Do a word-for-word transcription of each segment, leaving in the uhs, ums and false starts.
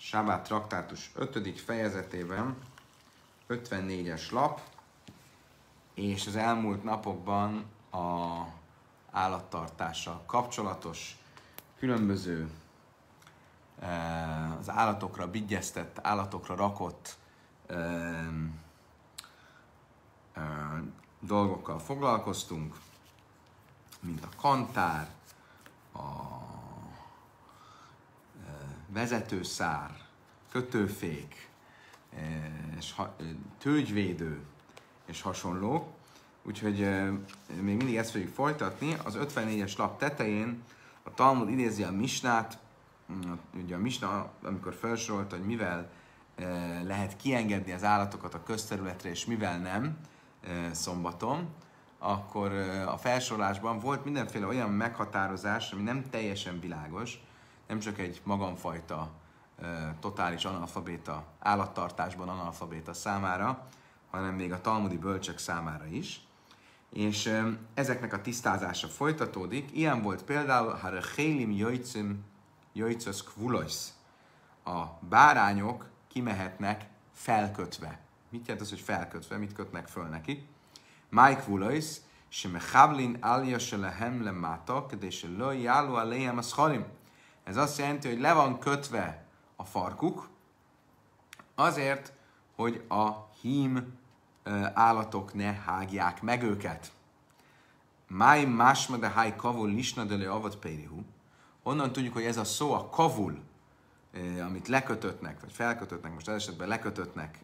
Sábát traktátus ötödik fejezetében, ötvennégyes lap, és az elmúlt napokban a állattartással kapcsolatos különböző az állatokra bigyeztett, állatokra rakott dolgokkal foglalkoztunk, mint a kantár, a vezetőszár, kötőfék, és tőgyvédő és hasonló. Úgyhogy még mindig ezt fogjuk folytatni. Az ötvennégyes lap tetején a Talmud idézi a Misnát, ugye a Misna, amikor felsorolta, hogy mivel lehet kiengedni az állatokat a közterületre, és mivel nem szombaton, akkor a felsorolásban volt mindenféle olyan meghatározás, ami nem teljesen világos, nem csak egy magamfajta totális analfabéta, állattartásban analfabéta számára, hanem még a talmudi bölcsek számára is. És ezeknek a tisztázása folytatódik. Ilyen volt például Harechélim Jöjcim Jöjcös Kvulois. A bárányok kimehetnek felkötve. Mit jelent az, hogy felkötve? Mit kötnek föl neki? Máj Kvulois, se mechavlin alja se lehem lemata, de se lo jálu aléhem a scharim. Ez azt jelenti, hogy le van kötve a farkuk, azért, hogy a hím állatok ne hágják meg őket. Máj másma de háj kavul lisna de le avat périhu. Honnan tudjuk, hogy ez a szó, a kavul, amit lekötöttnek, vagy felkötöttnek, most ez esetben lekötöttnek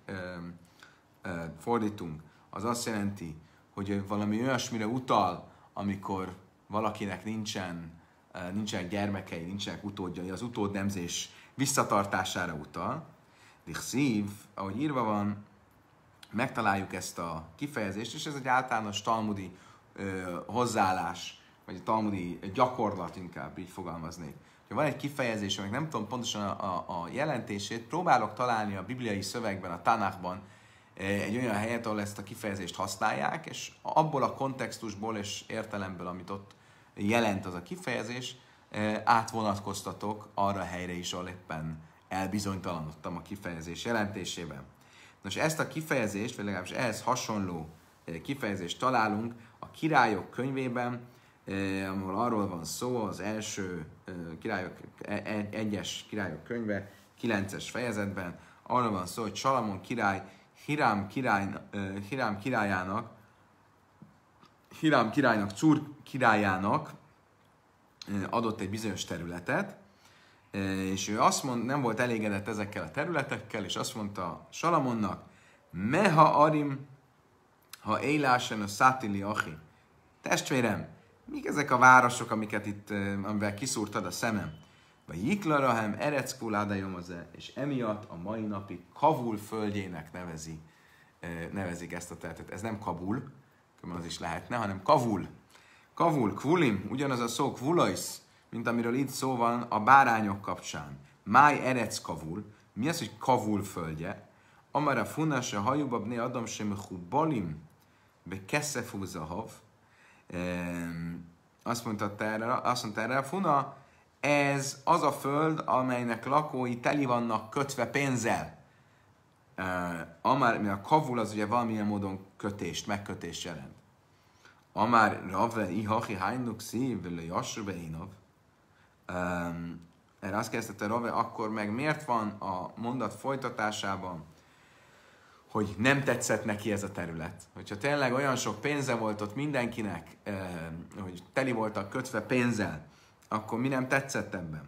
fordítunk, az azt jelenti, hogy valami olyasmire utal, amikor valakinek nincsen, nincsen gyermekei, nincsenek utódjai, az utódnemzés visszatartására utal. Dichszív, ahogy írva van, megtaláljuk ezt a kifejezést, és ez egy általános talmudi ö, hozzáállás, vagy egy talmudi gyakorlat, inkább így fogalmaznék. Ha van egy kifejezés, aminek nem tudom pontosan a, a, a jelentését, próbálok találni a bibliai szövegben, a Tanákban egy olyan helyet, ahol ezt a kifejezést használják, és abból a kontextusból és értelemből, amit ott jelent az a kifejezés, átvonatkoztatok arra a helyre is, ahol éppen elbizonytalanodtam a kifejezés jelentésében. Nos, ezt a kifejezést, vagy legalábbis ehhez hasonló kifejezést találunk a Királyok könyvében, ahol arról van szó, az első királyok, egyes Királyok könyve, kilences fejezetben, arról van szó, hogy Salamon király Hirám, király, Hirám királyának, Hirám királynak, Cúr királyának adott egy bizonyos területet, és ő azt mond, nem volt elégedett ezekkel a területekkel, és azt mondta Salamonnak, meha arim, ha élásen a szátili achi. Testvérem, mik ezek a városok, amiket itt, amivel kiszúrtad a szemem? Vagy Jiklarahem, Ereckkuláda Jomoze, és emiatt a mai napig Kavul földjének nevezi, nevezik ezt a területet. Ez nem Kabul, az is lehetne, hanem Kavul. Kavul, Kvulim, ugyanaz a szó Kvulais, mint amiről itt szó van a bárányok kapcsán. Máj Erec Kavul, mi az, hogy Kavul földje? Amara funase hajubabné adom sem hubalim, be keszefú zahav. Azt mondta erre, azt mondta erre, Funa, ez az a föld, amelynek lakói teli vannak kötve pénzzel. Amár, mert a kavul az ugye valamilyen módon kötést, megkötést jelent. Amár rave ihachi hajnuk szív, le jassube inav. Erre azt kezdte rave, akkor meg miért van a mondat folytatásában, hogy nem tetszett neki ez a terület. Hogyha tényleg olyan sok pénze volt ott mindenkinek, hogy teli voltak kötve pénzzel, akkor mi nem tetszett ebben?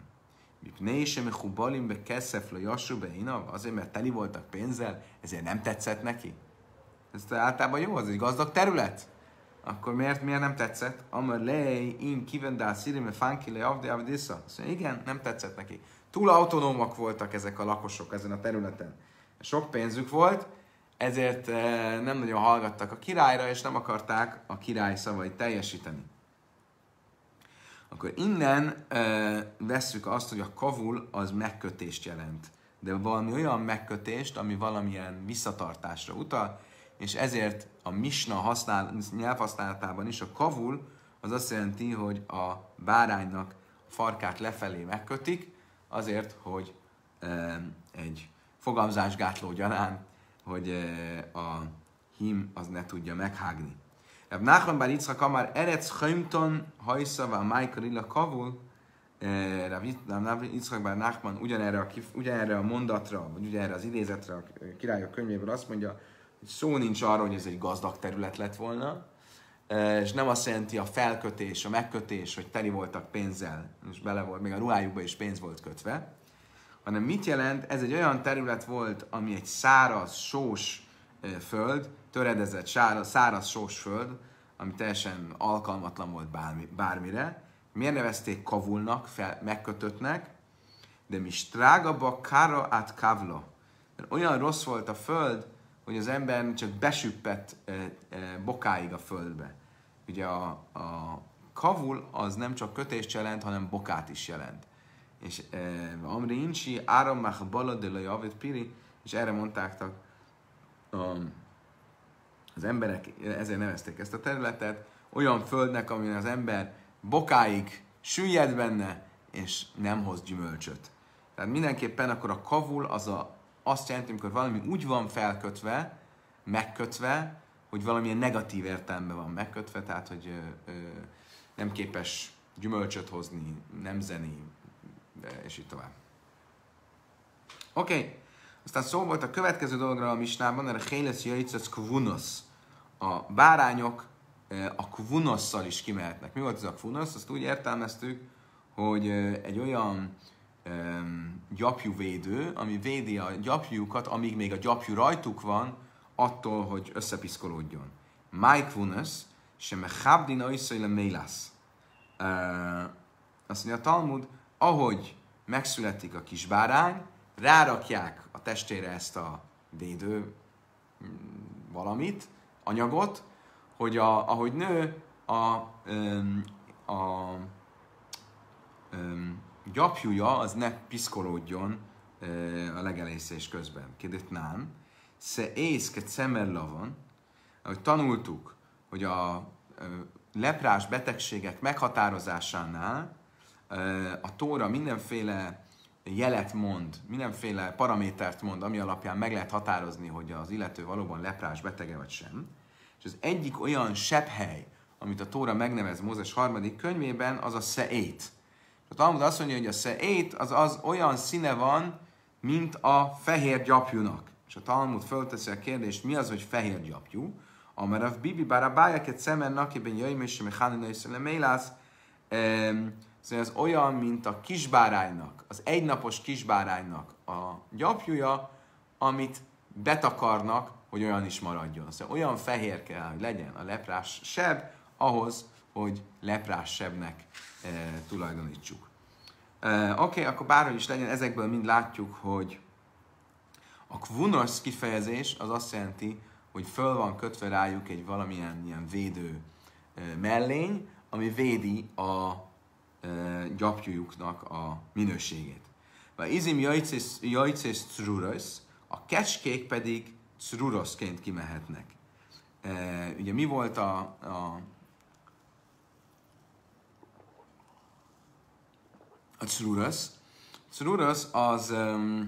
Azért, mert teli voltak pénzzel, ezért nem tetszett neki. Ez általában jó, az egy gazdag terület. Akkor miért, miért nem tetszett? Amar lej, in kivendál szirime fánki le avdi avdisza. Igen, nem tetszett neki. Túl autonómak voltak ezek a lakosok ezen a területen. Sok pénzük volt, ezért nem nagyon hallgattak a királyra, és nem akarták a király szavait teljesíteni. Akkor innen uh, vesszük azt, hogy a kavul az megkötést jelent. De valami olyan megkötést, ami valamilyen visszatartásra utal, és ezért a misna használ, nyelvhasználatában is a kavul az azt jelenti, hogy a báránynak a farkát lefelé megkötik, azért, hogy egy fogamzásgátló gyanánt, hogy a hím az ne tudja meghágni. Rab Nachman bar Yitzchak amar eretz chaimton hajszava májka lila kavul. Rab Yitzchak bar Nachman ugyanerre a, ugyanerre a mondatra, vagy ugyanerre az idézetre a Királyok könyvéből azt mondja, hogy szó nincs arról, hogy ez egy gazdag terület lett volna, és nem azt jelenti a felkötés, a megkötés, hogy teli voltak pénzzel, és bele volt, még a ruhájukba is pénz volt kötve, hanem mit jelent? Ez egy olyan terület volt, ami egy száraz, sós föld, töredezett, száraz, száraz sós föld, ami teljesen alkalmatlan volt bármi, bármire. Miért nevezték kavulnak, fel, megkötöttnek? De mi strágaba kára át kávla. Mert olyan rossz volt a föld, hogy az ember csak besüppett e, e, bokáig a földbe. Ugye a, a kavul az nem csak kötést jelent, hanem bokát is jelent. És Amri Incsi, Áramach Bala de la Javid Piri, és erre mondták um, az emberek, ezért nevezték ezt a területet, olyan földnek, amin az ember bokáig süllyed benne, és nem hoz gyümölcsöt. Tehát mindenképpen akkor a kavul az a, azt jelenti, amikor valami úgy van felkötve, megkötve, hogy valamilyen negatív értelemben van megkötve, tehát hogy ö, ö, nem képes gyümölcsöt hozni, nem zeni, de és így tovább. Oké, okay. Aztán szó volt a következő dologra a misnában, erre Héles Jaitzesz Kvunosz. A bárányok a kvunosszal is kimehetnek. Mi volt ez a kvunosz? Azt úgy értelmeztük, hogy egy olyan um, gyapjúvédő, ami védi a gyapjúkat, amíg még a gyapjú rajtuk van, attól, hogy összepiszkolódjon. Máj kvunosz, se mechabdin oiszajle mélász. Azt mondja a Talmud, ahogy megszületik a kis bárány, rárakják a testére ezt a védő valamit, anyagot, hogy a, ahogy nő, a, a, a, a gyapjúja az ne piszkolódjon a legelészés közben. Kérdetnám, se észket szemerlavon, ahogy tanultuk, hogy a leprás betegségek meghatározásánál a Tóra mindenféle jelet mond, mindenféle paramétert mond, ami alapján meg lehet határozni, hogy az illető valóban leprás betege vagy sem. És az egyik olyan sebhely, amit a Tóra megnevez Mózes harmadik könyvében, az a szeét. A Talmud azt mondja, hogy a szeét az, az olyan színe van, mint a fehér gyapjúnak. És a Talmud fölteszi a kérdést, mi az, hogy fehér gyapjú? Amarav bibi barabájaket szemen nakiben jöjjön, és mechanina is mélász. Szóval az olyan, mint a kisbáránynak, az egynapos kisbáránynak a gyapjúja, amit betakarnak, hogy olyan is maradjon. Szóval olyan fehér kell, hogy legyen a leprás seb, ahhoz, hogy leprás sebnek e, tulajdonítsuk. E, Oké, okay, akkor bárhogy is legyen, ezekből mind látjuk, hogy a kvunosz kifejezés az azt jelenti, hogy föl van kötve rájuk egy valamilyen ilyen védő e, mellény, ami védi a gyapjújuknak a minőségét. Vagy izim jajcész crurosz, a kecskék pedig cruroszként kimehetnek. E, ugye mi volt a, a, a crurosz? Crurosz az um,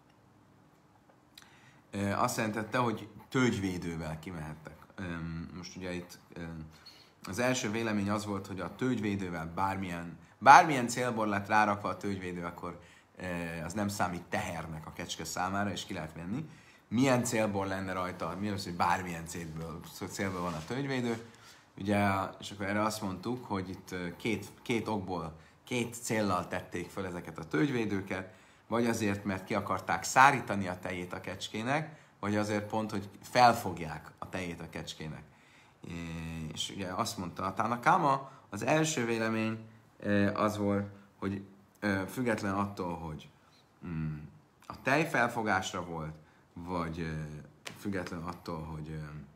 e, azt jelentette, hogy tőgyvédővel kimehettek. Um, most ugye itt um, az első vélemény az volt, hogy a tőgyvédővel bármilyen, bármilyen célból lett rárakva a tőgyvédő, akkor e, az nem számít tehernek a kecske számára, és ki lehet venni. Milyen célból lenne rajta, mi az, hogy bármilyen célból, célból van a tőgyvédő. Ugye, és akkor erre azt mondtuk, hogy itt két, két okból, két céllal tették fel ezeket a tőgyvédőket, vagy azért, mert ki akarták szárítani a tejét a kecskének, vagy azért pont, hogy felfogják a tejét a kecskének. És ugye azt mondta a Tána Káma, az első vélemény az volt, hogy független attól, hogy a tej felfogásra volt, vagy független attól, hogy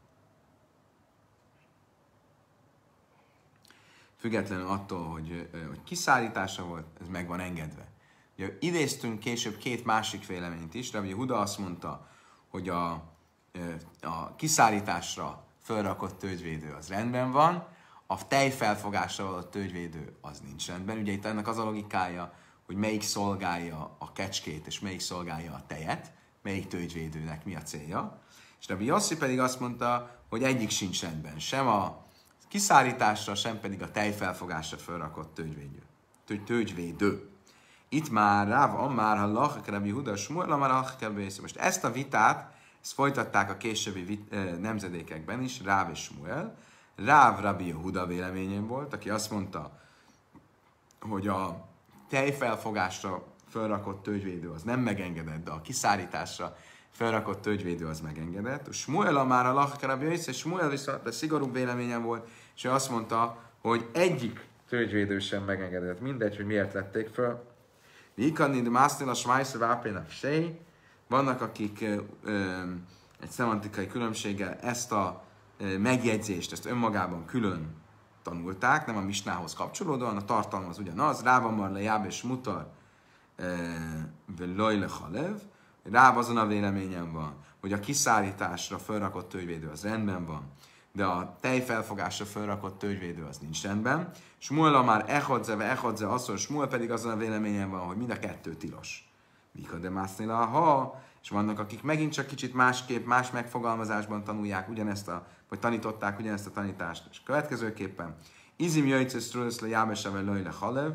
függetlenül attól, hogy, hogy kiszállításra volt, ez meg van engedve. Ugye idéztünk később két másik véleményt is, de ugye Huda azt mondta, hogy a, a kiszállításra fölrakott tőgyvédő az rendben van, a tejfelfogásra való tőgyvédő az nincs rendben. Ugye itt ennek az a logikája, hogy melyik szolgálja a kecskét, és melyik szolgálja a tejet, melyik tőgyvédőnek mi a célja. És Rabbi Yossi pedig azt mondta, hogy egyik sincs rendben. Sem a kiszárításra, sem pedig a tejfelfogásra felrakott tőgyvédő. tőgyvédő. Itt már Ráv Ammár, ha lachak Rabbi Huda, Smuel, Amár lachak Rabbi. Most ezt a vitát, ezt folytatták a későbbi vit, eh, nemzedékekben is, Ráv és Smuel. Ráv Rabbi Huda véleményén volt, aki azt mondta, hogy a tejfelfogásra felrakott tőgyvédő az nem megengedett, de a kiszárításra felrakott tőgyvédő az megengedett. Smuel már a lachak Rabbi, és Smuel viszont a szigorúbb véleményen volt, és ő azt mondta, hogy egyik tőgyvédő sem megengedett. Mindegy, hogy miért lették föl. Vikannid másznél a smájszor vápénak sej. Vannak, akik ö, ö, egy szemantikai különbséggel ezt a ö, megjegyzést, ezt önmagában külön tanulták, nem a misnához kapcsolódóan, a tartalma az ugyanaz. Ráva marle jáb és mutar lojle halev. Ráv azon a véleményen van, hogy a kiszárításra felrakott tőgyvédő az rendben van, de a tejfelfogásra felrakott tőgyvédő az nincs rendben. Smuel már echadze, ve echadze, asszor, Smuel pedig azon a véleményen van, hogy mind a kettő tilos. Mika de másznél a ha, és vannak, akik megint csak kicsit másképp, más megfogalmazásban tanulják ugyanezt a, vagy tanították ugyanezt a tanítást. És következőképpen, izim jöjjtsz strőszle jábeseve lojle halev,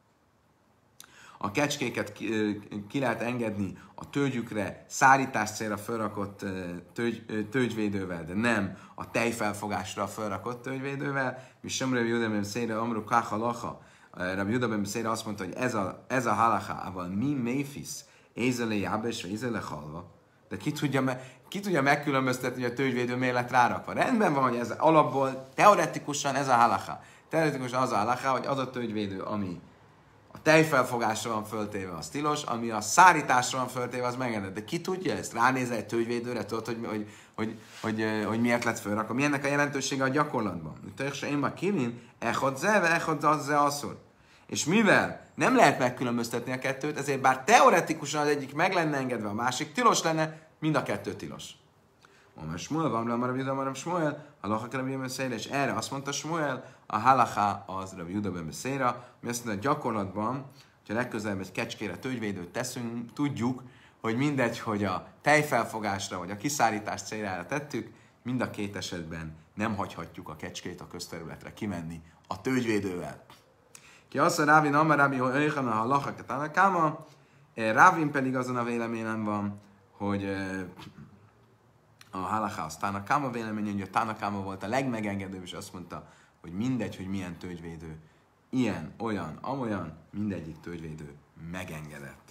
a kecskéket ki, ki lehet engedni a tőgyükre szárítás célra felrakott tőgy, tőgyvédővel, de nem a tejfelfogásra felrakott tőgyvédővel. Mi sem Rabbi Juda ben Széra, Amru Kacha Lacha. Rabbi Juda ben Széra azt mondta, hogy ez a, ez a halachával mi méfisz, ézele jábes, ézele halva. De ki tudja, ki tudja megkülönböztetni, hogy a tőgyvédő miért lett rárakva? Rendben van, hogy ez alapból, teoretikusan ez a halacha. Teoretikusan az a halacha, hogy az a tőgyvédő, ami a tejfelfogásra van föltéve, az tilos, ami a szárításra van föltéve, az megengedett. De ki tudja ezt? Ránézel egy tőgyvédőre, tudod, hogy, hogy, hogy, hogy, hogy, hogy miért lett fölrakva? Mi ennek a jelentősége a gyakorlatban? Tökse én már kilin, echod zeve, echod azze asszor. És mivel nem lehet megkülönböztetni a kettőt, ezért bár teoretikusan az egyik meg lenne engedve, a másik tilos lenne, mind a kettő tilos. Már Smuel van, már Rabbi Juda, már Smuel, a lachak Rabbi Juda ben Széra, és erre azt mondta Smuel, a halacha az Rabbi Juda ben Széra, mi azt mondja, gyakorlatban, hogyha legközelebb egy kecskére tőgyvédőt teszünk, tudjuk, hogy mindegy, hogy a tejfelfogásra vagy a kiszárítás céljára tettük, mind a két esetben nem hagyhatjuk a kecskét a közterületre kimenni a tőgyvédővel. Ki azt mondja, Rávin, Amar Rábi, hogy öjjön a halachak a káma, Rávin pedig azon a véleményen van, hogy a halacha az Tánakáma véleménye, hogy a Tánakáma volt a legmegengedőbb, és azt mondta, hogy mindegy, hogy milyen tőgyvédő, ilyen, olyan, amolyan, mindegyik tőgyvédő megengedett.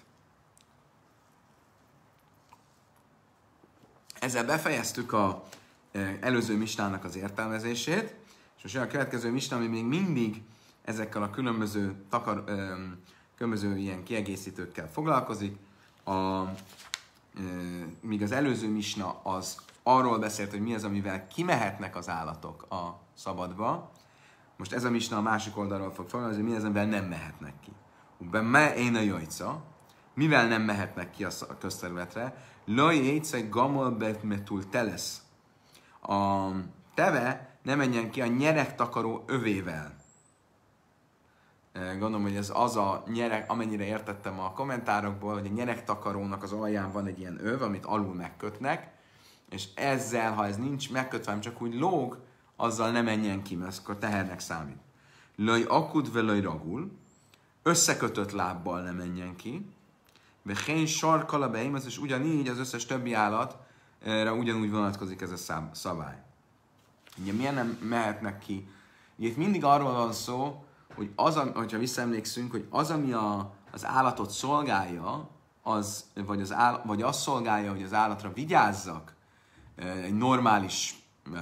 Ezzel befejeztük a előző misnának az értelmezését, és most olyan a következő misna, ami még mindig ezekkel a különböző, takar, különböző ilyen kiegészítőkkel foglalkozik. A, míg az előző misna az arról beszélt, hogy mi az, amivel kimehetnek az állatok a szabadba. Most ez a misna a másik oldalról fog foglalkozni, hogy mi az, amivel nem mehetnek ki. Me én a jajca, mivel nem mehetnek ki a közterületre? Laj jajca gamol betmetul telesz. A teve ne menjen ki a nyeregtakaró övével. Gondolom, hogy ez az a nyereg, amennyire értettem a kommentárokból, hogy a nyeregtakarónak az alján van egy ilyen öv, amit alul megkötnek, és ezzel, ha ez nincs megkötve, hanem csak úgy lóg, azzal ne menjen ki, mert akkor tehernek számít. Löj akud ve löj ragul, összekötött lábbal ne menjen ki, ve hén sarkala beim, és ugyanígy az összes többi állatra ugyanúgy vonatkozik ez a szabály. Ugye milyen nem mehetnek ki? Ugye itt mindig arról van szó, hogy az, hogyha visszaemlékszünk, hogy az, ami a, az állatot szolgálja, az, vagy, az áll, vagy azt szolgálja, hogy az állatra vigyázzak egy normális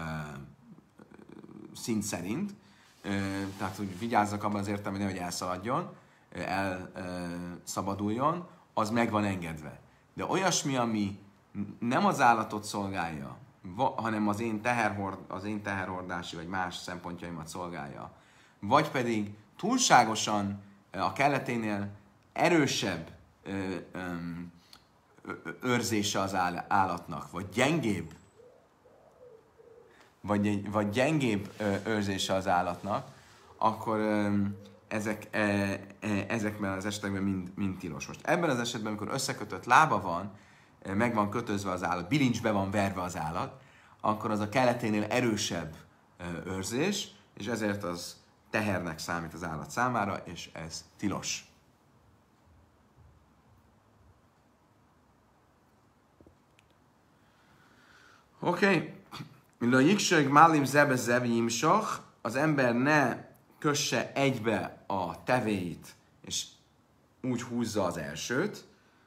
szint szerint, tehát hogy vigyázzak abban az értelemben, hogy elszaladjon, elszabaduljon, az meg van engedve. De olyasmi, ami nem az állatot szolgálja, hanem az én, teherhord, az én teherhordási vagy más szempontjaimat szolgálja, vagy pedig túlságosan a kelleténél erősebb ö, ö, őrzése az állatnak, vagy gyengébb, vagy, vagy gyengébb őrzése az állatnak, akkor ö, ezek, ö, ezekben az esetekben mind, mind tilos. Most ebben az esetben, amikor összekötött lába van, meg van kötözve az állat, bilincsbe van verve az állat, akkor az a keleténél erősebb őrzés, és ezért az tehernek számít az állat számára, és ez tilos. Oké. Okay. A jikseg málim zebe zevjimsach, az ember ne kösse egybe a tevéit, és úgy húzza az elsőt.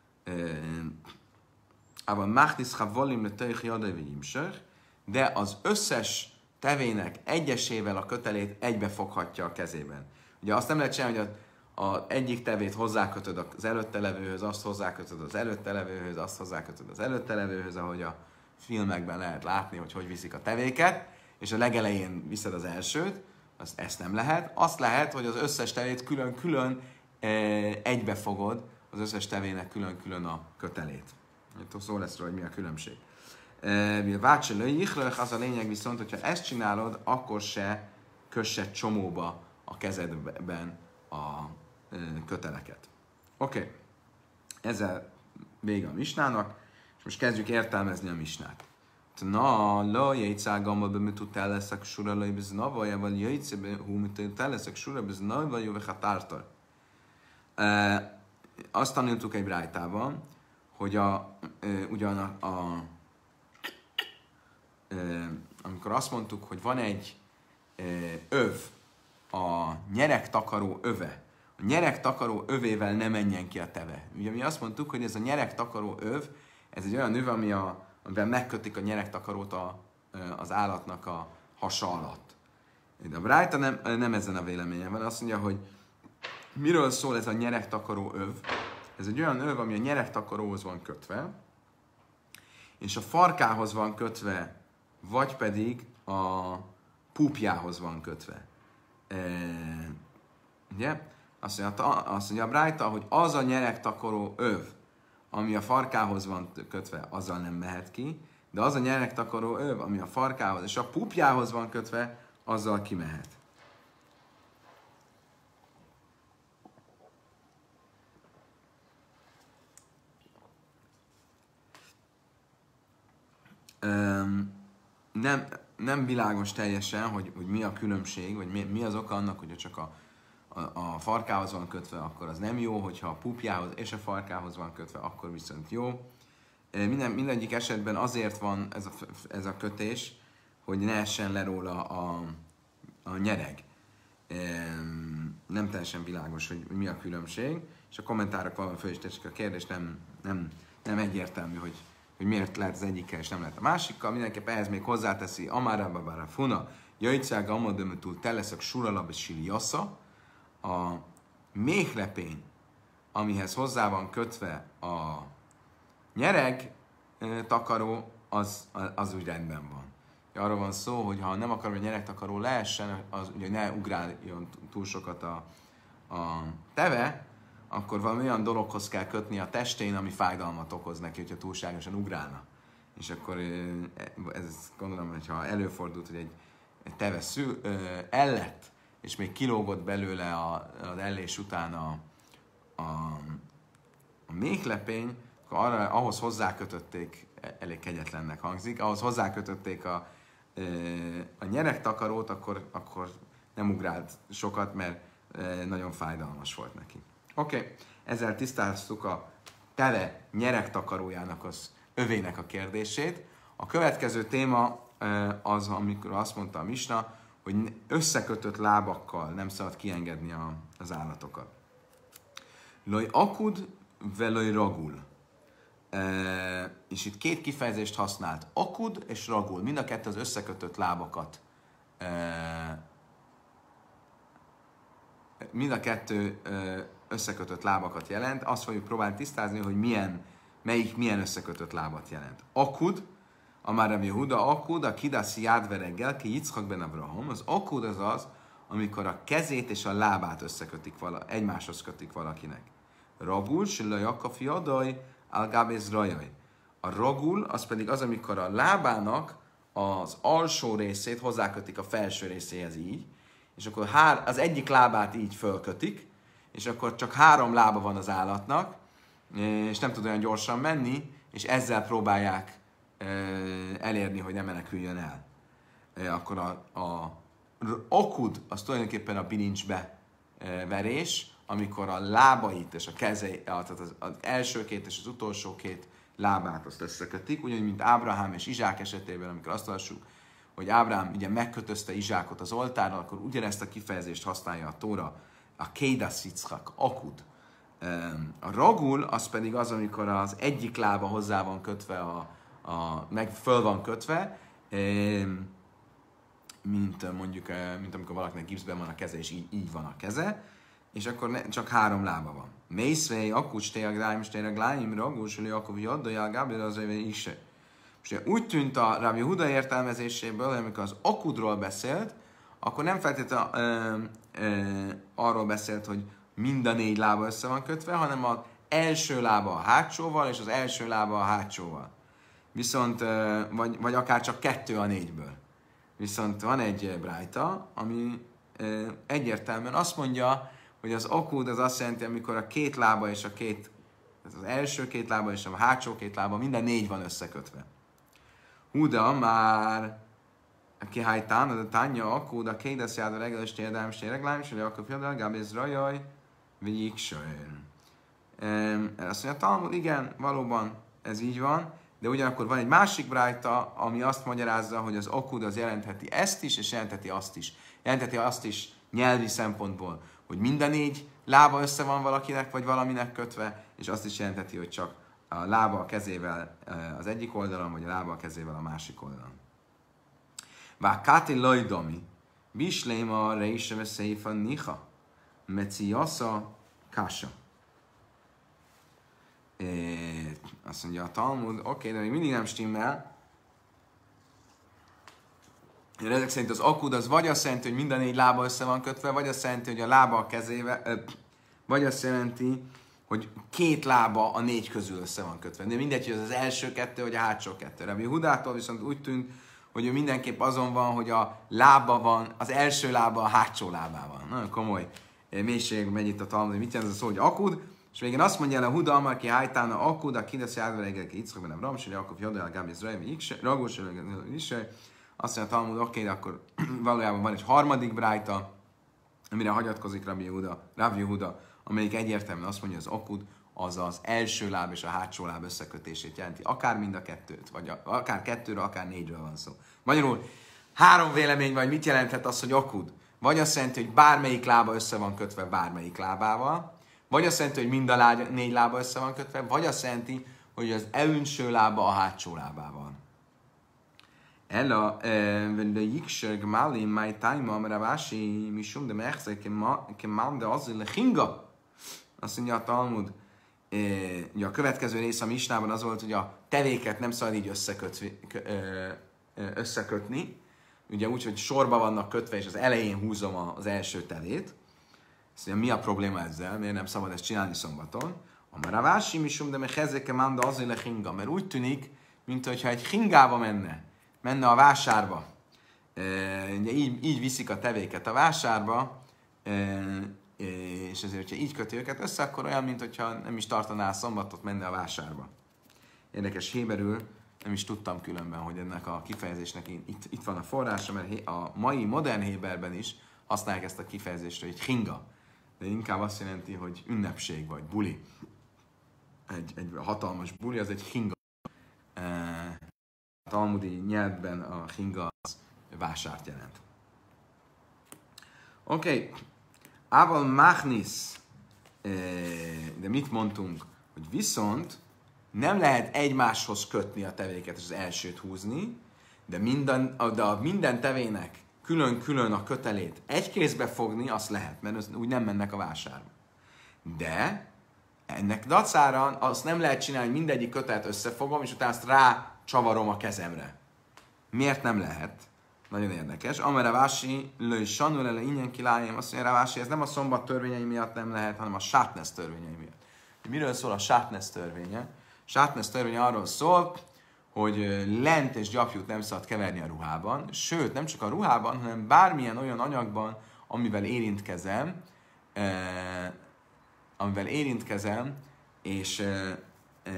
Ában machnis chavolim le teich jadai vjimsach, de az összes tevének egyesével a kötelét egybe foghatja a kezében. Ugye azt nem lehet csinálni, hogy az egyik tevét hozzákötöd az előtte levőhöz, azt hozzákötöd az előtte levőhöz, azt hozzákötöd az előtte levőhöz, ahogy a filmekben lehet látni, hogy hogy viszik a tevéket, és a legelején viszed az elsőt, azt ezt nem lehet. Azt lehet, hogy az összes tevét külön-külön e, egybe fogod, az összes tevének külön-külön a kötelét. Szó lesz róla, hogy mi a különbség. Vácselői, az a lényeg viszont, hogyha ezt csinálod, akkor se kösse csomóba a kezedben a köteleket. Oké, okay. Ezzel vége a misnának, és most kezdjük értelmezni a misnát. Na, la jegycál gammal be mit tud leszek sura la bez navaja, vagy jegycébe hú mit tud leszek sura bez navaja, vagy határtal. Azt tanultuk egy brájtában, hogy a, ugyan a, a amikor azt mondtuk, hogy van egy öv, a nyeregtakaró öve, a nyeregtakaró övével ne menjen ki a teve. Ugye mi azt mondtuk, hogy ez a nyeregtakaró öv, ez egy olyan öv, ami a, amivel megkötik a nyeregtakarót a, az állatnak a hasa alatt. De a Brájta nem, nem ezen a véleményen van, azt mondja, hogy miről szól ez a nyeregtakaró öv? Ez egy olyan öv, ami a nyeregtakaróhoz van kötve, és a farkához van kötve, vagy pedig a púpjához van kötve. E, ugye? Azt mondja, azt mondja a Brájta, hogy az a nyeregtakaró öv, ami a farkához van kötve, azzal nem mehet ki, de az a nyeregtakaró öv, ami a farkához és a púpjához van kötve, azzal kimehet. Um, nem, nem világos teljesen, hogy, hogy mi a különbség, vagy mi, mi az oka annak, hogy csak a, a, a farkához van kötve, akkor az nem jó, hogyha a púpjához és a farkához van kötve, akkor viszont jó. Minden, mindegyik esetben azért van ez a, ez a kötés, hogy ne essen le róla a, a nyereg. Nem teljesen világos, hogy mi a különbség, és a kommentárok valami föl is teszik a kérdést, nem, nem, nem egyértelmű, hogy hogy miért lehet az egyikkel és nem lehet a másikkal. Mindenképp ehhez még hozzáteszi Amára Babára Funa, Jajcága Amadömötúl Teleszak Suralab és Sili Jasza. A méhlepény, amihez hozzá van kötve a nyereg takaró, az, az úgy rendben van. Arról van szó, hogy ha nem akar, hogy a nyeregtakaró leessen, az ugye ne ugráljon túl sokat a, a teve, akkor valami olyan dologhoz kell kötni a testén, ami fájdalmat okoz neki, hogyha túlságosan ugrálna. És akkor ez gondolom, hogy ha előfordult, hogy egy, egy teve szű, ellett, és még kilógott belőle a, az ellés után a, a, a méhlepény, akkor arra, ahhoz hozzákötötték, elég kegyetlennek hangzik, ahhoz hozzákötötték a, a nyeregtakarót, akkor, akkor nem ugrált sokat, mert nagyon fájdalmas volt neki. Oké, okay. Ezzel tisztáztuk a tele nyeregtakarójának az övének a kérdését. A következő téma az, amikor azt mondta a misna, hogy összekötött lábakkal nem szabad kiengedni a, az állatokat. Loj akud, veloj ragul. E, és itt két kifejezést használt. Akud és ragul. Mind a kettő az összekötött lábakat. E, mind a kettő e, összekötött lábakat jelent. Azt fogjuk próbálni tisztázni, hogy milyen, melyik milyen összekötött lábat jelent. Akud, Amár Rabbi Yehuda, akud, a kidászi jádvereggel, ki Yitzchak ben Abraham. Az akud az az, amikor a kezét és a lábát összekötik vala, egymáshoz kötik valakinek. Ragul, silla jakaf jadaj, algábéz rajaj. A ragul, az pedig az, amikor a lábának az alsó részét hozzákötik a felső részéhez így, és akkor hár, az egyik lábát így fölkötik, és akkor csak három lába van az állatnak, és nem tud olyan gyorsan menni, és ezzel próbálják elérni, hogy ne meneküljön el. Akkor a, a okud, az tulajdonképpen a bilincsbe verés, amikor a lábait és a kezei, tehát az, az első két és az utolsó két lábát azt összekötik, ugyanúgy, mint Ábrahám és Izsák esetében, amikor azt olvassuk, hogy Ábrahám ugye megkötözte Izsákot az oltáron, akkor ugyanezt a kifejezést használja a Tóra, a Kédas Yitzchak, akud. A ragul, az pedig az, amikor az egyik lába hozzá van kötve, a, a, meg föl van kötve, mint mondjuk, mint amikor valakinek gipszben van a keze, és így, így van a keze, és akkor ne, csak három lába van. Mészvei, akut, stéagláim, stéagláim, ragul, suli, akut, jaddajál, gábél, az övé is. És úgy tűnt a Rabbi Huda értelmezéséből, hogy amikor az akudról beszélt, akkor nem feltétlenül ö, ö, arról beszélt, hogy mind a négy lába össze van kötve, hanem az első lába a hátsóval, és az első lába a hátsóval. Viszont, ö, vagy, vagy akár csak kettő a négyből. Viszont van egy brájta, ami ö, egyértelműen azt mondja, hogy az akud az azt jelenti, amikor a két lába és a két, az első két lába és a hátsó két lába, minden négy van összekötve. Huda már kihájtán, az a tánya akud, a kédesz járda reggel, és térdám, és téregláim, és akkor például gábéz rajaj, vigyik sajn. Azt mondja, Talmud, igen, valóban ez így van, de ugyanakkor van egy másik brájta, ami azt magyarázza, hogy az akud az jelentheti ezt is, és jelentheti azt is. Jelentheti azt is nyelvi szempontból, hogy minden négy lába össze van valakinek, vagy valaminek kötve, és azt is jelentheti, hogy csak a lába a kezével az egyik oldalon, vagy a lába a kezével a másik oldalon. Vá káti lajdomi, bisléma reiseve széfa niha, meciasza kása. Azt mondja a Talmud, oké, okay, de még mindig nem stimmel. Ezek szerint az akud az vagy azt jelenti, hogy minden négy lába össze van kötve, vagy azt jelenti, hogy a lába a kezével, vagy azt jelenti, hogy két lába a négy közül össze van kötve. De mindegy, hogy az az első kettő, vagy a hátsó kettő. Rabbi Hudától viszont úgy tűnt, hogy ő mindenképp azon van, hogy a lába van, az első lába a hátsó lábában. Nagyon komoly mélység megy itt a Talmud, hogy mit jelent ez a szó, hogy akud, és végén azt mondja el a Huda, amar ki hájtána akud, a kidesz járva reggel ki Yitzchak benem Ram, és akkor Jodel Gábi Izrael, Ragos, is. Azt mondja a Talmud, oké, de akkor valójában van egy harmadik brájta, amire hagyatkozik Rabbi Huda, Rabbi Huda, amelyik egyértelműen azt mondja, hogy az akud az az első láb és a hátsó láb összekötését jelenti. Akár mind a kettőt, vagy a, akár kettőről, akár négyről van szó. Magyarul három vélemény vagy, mit jelenthet az, hogy akud? Vagy azt jelenti, hogy bármelyik lába össze van kötve bármelyik lábával, vagy azt jelenti, hogy mind a láb, négy lába össze van kötve, vagy azt jelenti, hogy az első lába a hátsó lábával. Ella, de jiksher gmali mai taima amravási misum de mechze kemam de azzal lechinga. Azt mondja a Talmud, ugye a következő rész a misnában az volt, hogy a tevéket nem szabad így összekötni, összekötni. Ugye úgy, hogy sorba vannak kötve, és az elején húzom az első tevét. Azt mondja, mi a probléma ezzel? Miért nem szabad ezt csinálni szombaton? A ravási misum de mechze kemam de azzal lechinga. Mert úgy tűnik, mintha egy hingába menne. Menne a vásárba, e, így, így viszik a tevéket a vásárba, e, és ezért, hogyha így köti őket össze, akkor olyan, mintha nem is tartaná a szombatot, menne a vásárba. Érdekes, héberül, nem is tudtam különben, hogy ennek a kifejezésnek itt, itt van a forrása, mert a mai modern héberben is használják ezt a kifejezést, hogy hinga, de inkább azt jelenti, hogy ünnepség vagy buli. Egy, egy hatalmas buli, az egy hinga. A talmudi nyelvben a hinga az vásárt jelent. Oké. Okay. Ával machnis, de mit mondtunk? Hogy viszont nem lehet egymáshoz kötni a tevéket és az elsőt húzni, de minden, de a minden tevének külön-külön a kötelét egy kézbe fogni, azt lehet, mert az úgy nem mennek a vásárba. De ennek dacára azt nem lehet csinálni, hogy mindegyik kötelet összefogom, és utána azt rá csavarom a kezemre. Miért nem lehet? Nagyon érdekes. Amara vási, lőj sanul ele ingyen kilájém. Azt mondja, Vási, ez nem a szombat törvényei miatt nem lehet, hanem a sátnesz törvényei miatt. Miről szól a sátnesz törvénye? Sátnesz törvénye arról szól, hogy lent és gyapjút nem szabad keverni a ruhában. Sőt, nem csak a ruhában, hanem bármilyen olyan anyagban, amivel érintkezem, amivel érintkezem, és, e, e,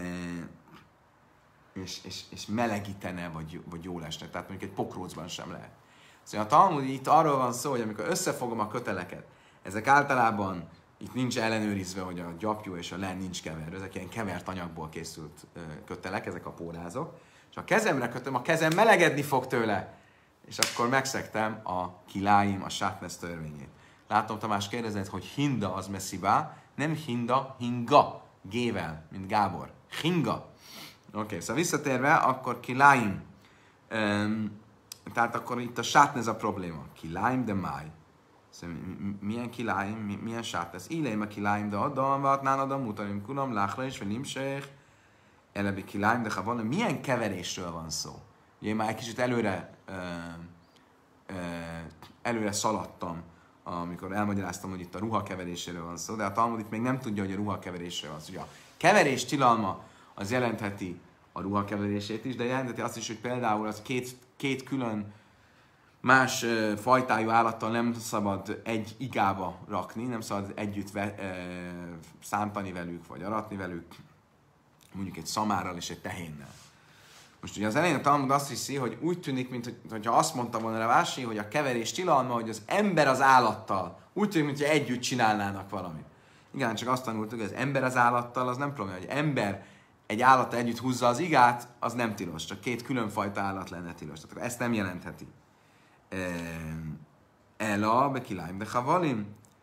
és, és, és melegítene, vagy, vagy jól esne. Tehát mondjuk egy pokrócban sem lehet. Szóval a Talmud itt arról van szó, hogy amikor összefogom a köteleket, ezek általában itt nincs ellenőrizve, hogy a gyapjú és a len nincs keverve. Ezek ilyen kevert anyagból készült kötelek, ezek a pórázok. És ha a kezemre kötöm, a kezem melegedni fog tőle. És akkor megszegtem a kiláim, a sátnesz törvényét. Látom, Tamás kérdezett, hogy hinda az messzibá, nem hinda, hinga, gével, mint Gábor. Hinga. Oké, okay, szóval visszatérve, akkor kiláim. Um, tehát akkor itt a sátnez a probléma. Kiláim de máj. Szóval milyen kiláim, milyen sátnez? Íleim a kiláim de adam, vatnán adam, mutalim kulam, láchla is, vagy nimség. Elebi kiláim de havana. Milyen keverésről van szó? Ugye én már egy kicsit előre, uh, uh, előre szaladtam, amikor elmagyaráztam, hogy itt a ruha keveréséről van szó, de a Talmud itt még nem tudja, hogy a ruha keverésről van szó. Ugye a keverés tilalma az jelentheti a ruha keverését is, de jelentheti azt is, hogy például az két, két külön más uh, fajtájú állattal nem szabad egy igába rakni, nem szabad együtt ve, uh, szántani velük, vagy aratni velük, mondjuk egy szamárral és egy tehénnel. Most ugye az elején a Talmud azt hiszi, hogy úgy tűnik, mintha azt mondta volna Rávási, hogy a keverés tilalma, hogy az ember az állattal, úgy tűnik, mintha együtt csinálnának valamit. Igen, csak azt tanultuk, hogy az ember az állattal, az nem probléma, hogy ember egy állata együtt húzza az igát, az nem tilos, csak két különfajta állat lenne tilos. Tehát ezt nem jelentheti. Ela, bekiláim, de havalim.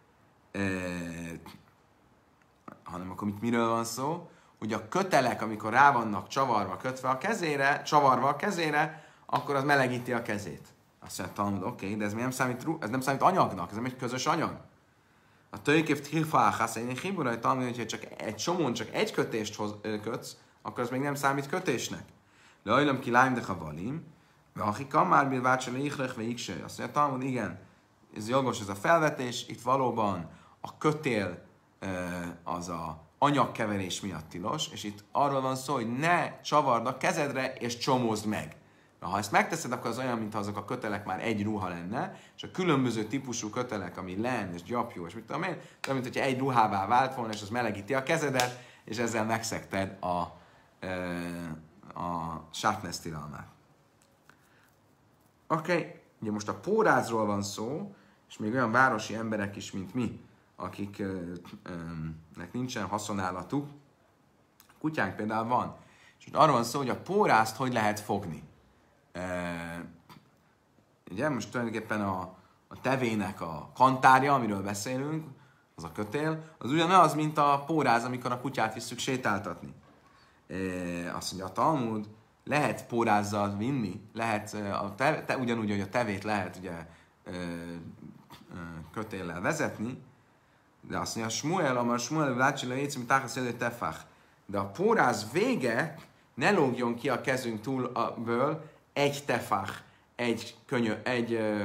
Hanem akkor mit, miről van szó? Hogy a kötelek, amikor rá vannak csavarva, kötve a kezére, csavarva a kezére, akkor az melegíti a kezét. Azt mondja, Talmud, oké, okay, de ez nem számít, ez nem számít anyagnak, ez nem egy közös anyag. A tőkév tchilfáhász, én hibura, hogy Talmud, hogyha csak egy csomón csak egy kötést hoz, kötsz, akkor az még nem számít kötésnek. Leajlom ki láim de havalim, vahika már bilvácsa leichlech veiksej. Azt mondja, Talmud, igen, ez jogos ez a felvetés, itt valóban a kötél az a anyagkeverés miatt tilos, és itt arról van szó, hogy ne csavard a kezedre, és csomózd meg. Na, ha ezt megteszed, akkor az olyan, mintha azok a kötelek már egy ruha lenne, és a különböző típusú kötelek, ami len és gyapjú, és mit tudom én, de mint hogyha egy ruhává vált volna, és az melegíti a kezedet, és ezzel megszegted a, a sátnesz tilalmát. Oké, okay. Ugye most a pórázról van szó, és még olyan városi emberek is, mint mi, akiknek nincsen haszonállatuk. A kutyánk például van. És arról van szó, hogy a pórázt hogy lehet fogni. E, ugye most tulajdonképpen a, a tevének a kantárja, amiről beszélünk, az a kötél, az ugyanaz, mint a póráz, amikor a kutyát visszük sétáltatni. E, azt mondja a Talmud, lehet pórázzal vinni, lehet a te, te, ugyanúgy, hogy a tevét lehet ugye, e, e, kötéllel vezetni, de azt mondja, Smuel, amar Smuel, látszik, hogy légy, mint táhasz jövő tefach. De a póráz vége ne lógjon ki a kezünk túlből egy tefach, egy, könyö, egy ö,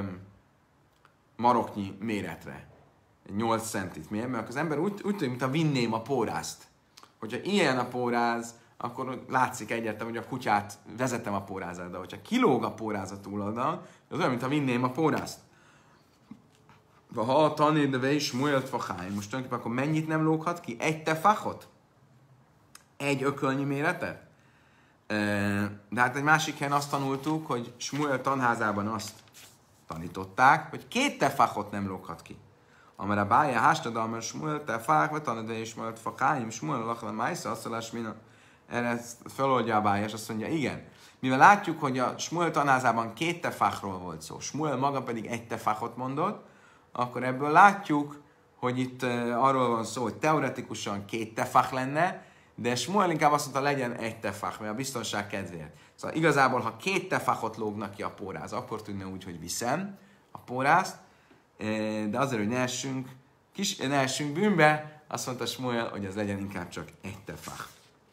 maroknyi méretre. nyolc centit. Miért? Mert az ember úgy, úgy tűnik, mintha vinném a pórázt. Hogyha ilyen a póráz, akkor látszik egyértelmű, hogy a kutyát vezetem a pórázat, de hogyha kilóg a póráz a túloldal, az olyan, mintha vinném a pórázt. Ha a tanédve is muelt fahány. Most tulajdonképpen akkor mennyit nem lóghat ki? Egy tefachot? Egy ökölnyi méretet? De hát egy másik helyen azt tanultuk, hogy Smuel tanházában azt tanították, hogy két tefachot nem lóghat ki. Amara bája hástadal, mert Smuel tefach, vagy tanédve is muelt fahány, Smuel lachlan májsza, asszalás mina. Erre feloldja a bája, és azt mondja, igen. Mivel látjuk, hogy a Smuel tanházában két tefachról volt szó, Smuel maga pedig egy tefachot mondott, akkor ebből látjuk, hogy itt uh, arról van szó, hogy teoretikusan két tefach lenne, de Smuel inkább azt mondta, legyen egy tefach, mert a biztonság kedvéért. Szóval igazából, ha két tefachot lógnak ki a póráz, akkor tűnne úgy, hogy viszem a pórázt, de azért, hogy ne essünk, kis, ne essünk bűnbe, azt mondta Smuel, hogy ez legyen inkább csak egy tefach.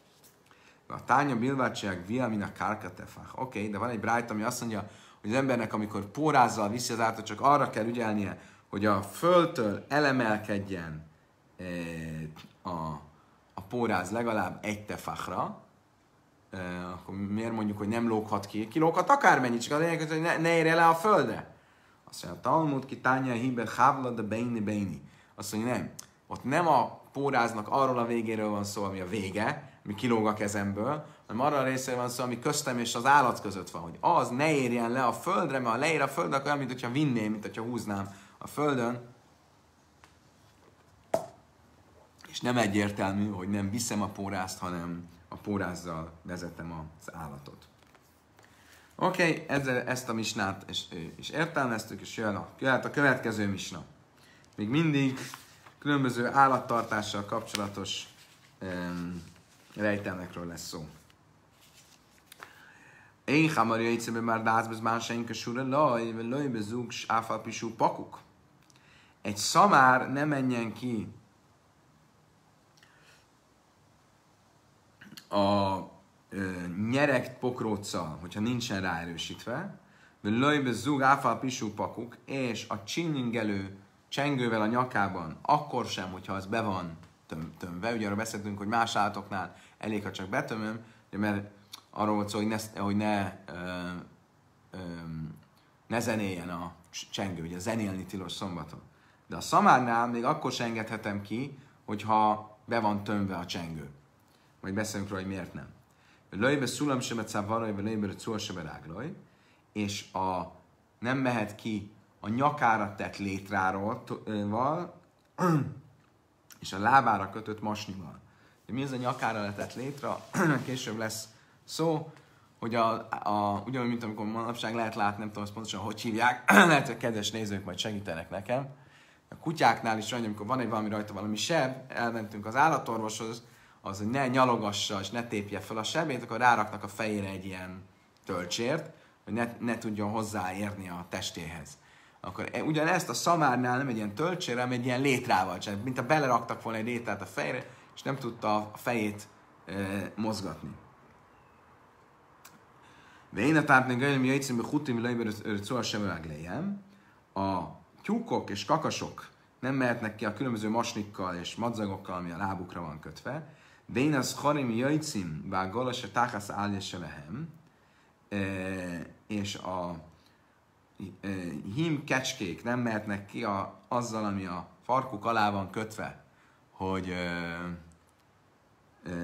A tánya bilvácsiák via min a kárka tefach. Oké, okay, de van egy brájt, ami azt mondja, hogy az embernek, amikor pórázzal viszi az állatot, csak arra kell ügyelnie, hogy a földtől elemelkedjen e, a, a póráz legalább egy tefachra, e, akkor miért mondjuk, hogy nem lóghat ki? Kilóghat akármennyit, csak a lényeg, hogy ne, ne érje le a földre. Azt mondja, a Talmud ki tánya hibe hávla de beini beini. Azt mondja, nem. Ott nem a póráznak arról a végéről van szó, ami a vége, ami kilóg a kezemből, hanem arra a részéről van szó, ami köztem és az állat között van, hogy az ne érjen le a földre, mert ha leér a földre, akkor olyan, mint hogyha vinném, mint hogyha húznám a földön. És nem egyértelmű, hogy nem viszem a pórázt, hanem a pórázzal vezetem az állatot. Oké, okay, ezt a misnát is, is értelmeztük, és jön a, jöhet a következő misna. Még mindig különböző állattartással kapcsolatos um, rejtelmekről lesz szó. Én hamar jöjjtszebe már dászbez másánk a sura laj, vagy lajbe zúgs áfalpisú pakuk. Egy szamár ne menjen ki a ö, nyereg pokróccal, hogyha nincsen ráerősítve, vagy lajbe zúg áfalpisú pakuk, és a csinningelő csengővel a nyakában, akkor sem, hogyha az be van töm, tömve. Ugye arra beszéltünk, hogy más állatoknál elég, ha csak betömöm, mert arról volt szó, hogy ne, hogy ne, ö, ö, ne zenéljen a csengő, ugye zenélni tilos szombaton. De a szamárnál még akkor sem engedhetem ki, hogyha be van tömve a csengő. Majd beszélünk róla, hogy miért nem. Lőjbe szulam sebet szávvaraj, vagy lőjbe szól sebe ráglaj, és a, nem mehet ki a nyakára tett létráról, és a lábára kötött masnival. De mi az a nyakára letett létra? Később lesz szó, hogy a, a, ugyanúgy, mint amikor manapság lehet látni, nem tudom azt pontosan, hogy hívják, lehet, hogy a kedves nézők majd segítenek nekem. A kutyáknál is, amikor van egy valami rajta valami seb, elmentünk az állatorvoshoz, az, hogy ne nyalogassa és ne tépje fel a sebét, akkor ráraknak a fejére egy ilyen töltsért, hogy ne, ne tudjon hozzáérni a testéhez. Akkor ugyanezt a szamárnál nem egy ilyen töltsére, hanem egy ilyen létrával csinálják, mint ha beleraktak volna egy létrát a fejre, és nem tudta a fejét e, mozgatni. Én a tártnék olyan, mi egyszerűen hutim lejből szól sem vágléjem. A tyúkok és kakasok nem mehetnek ki a különböző masnikkal és madzagokkal, ami a lábukra van kötve. De én az harim jöjcim, bár galas a táhász állja se lehem, és a hím kecskék nem mehetnek ki a, azzal, ami a farkuk alá van kötve, hogy ö, ö,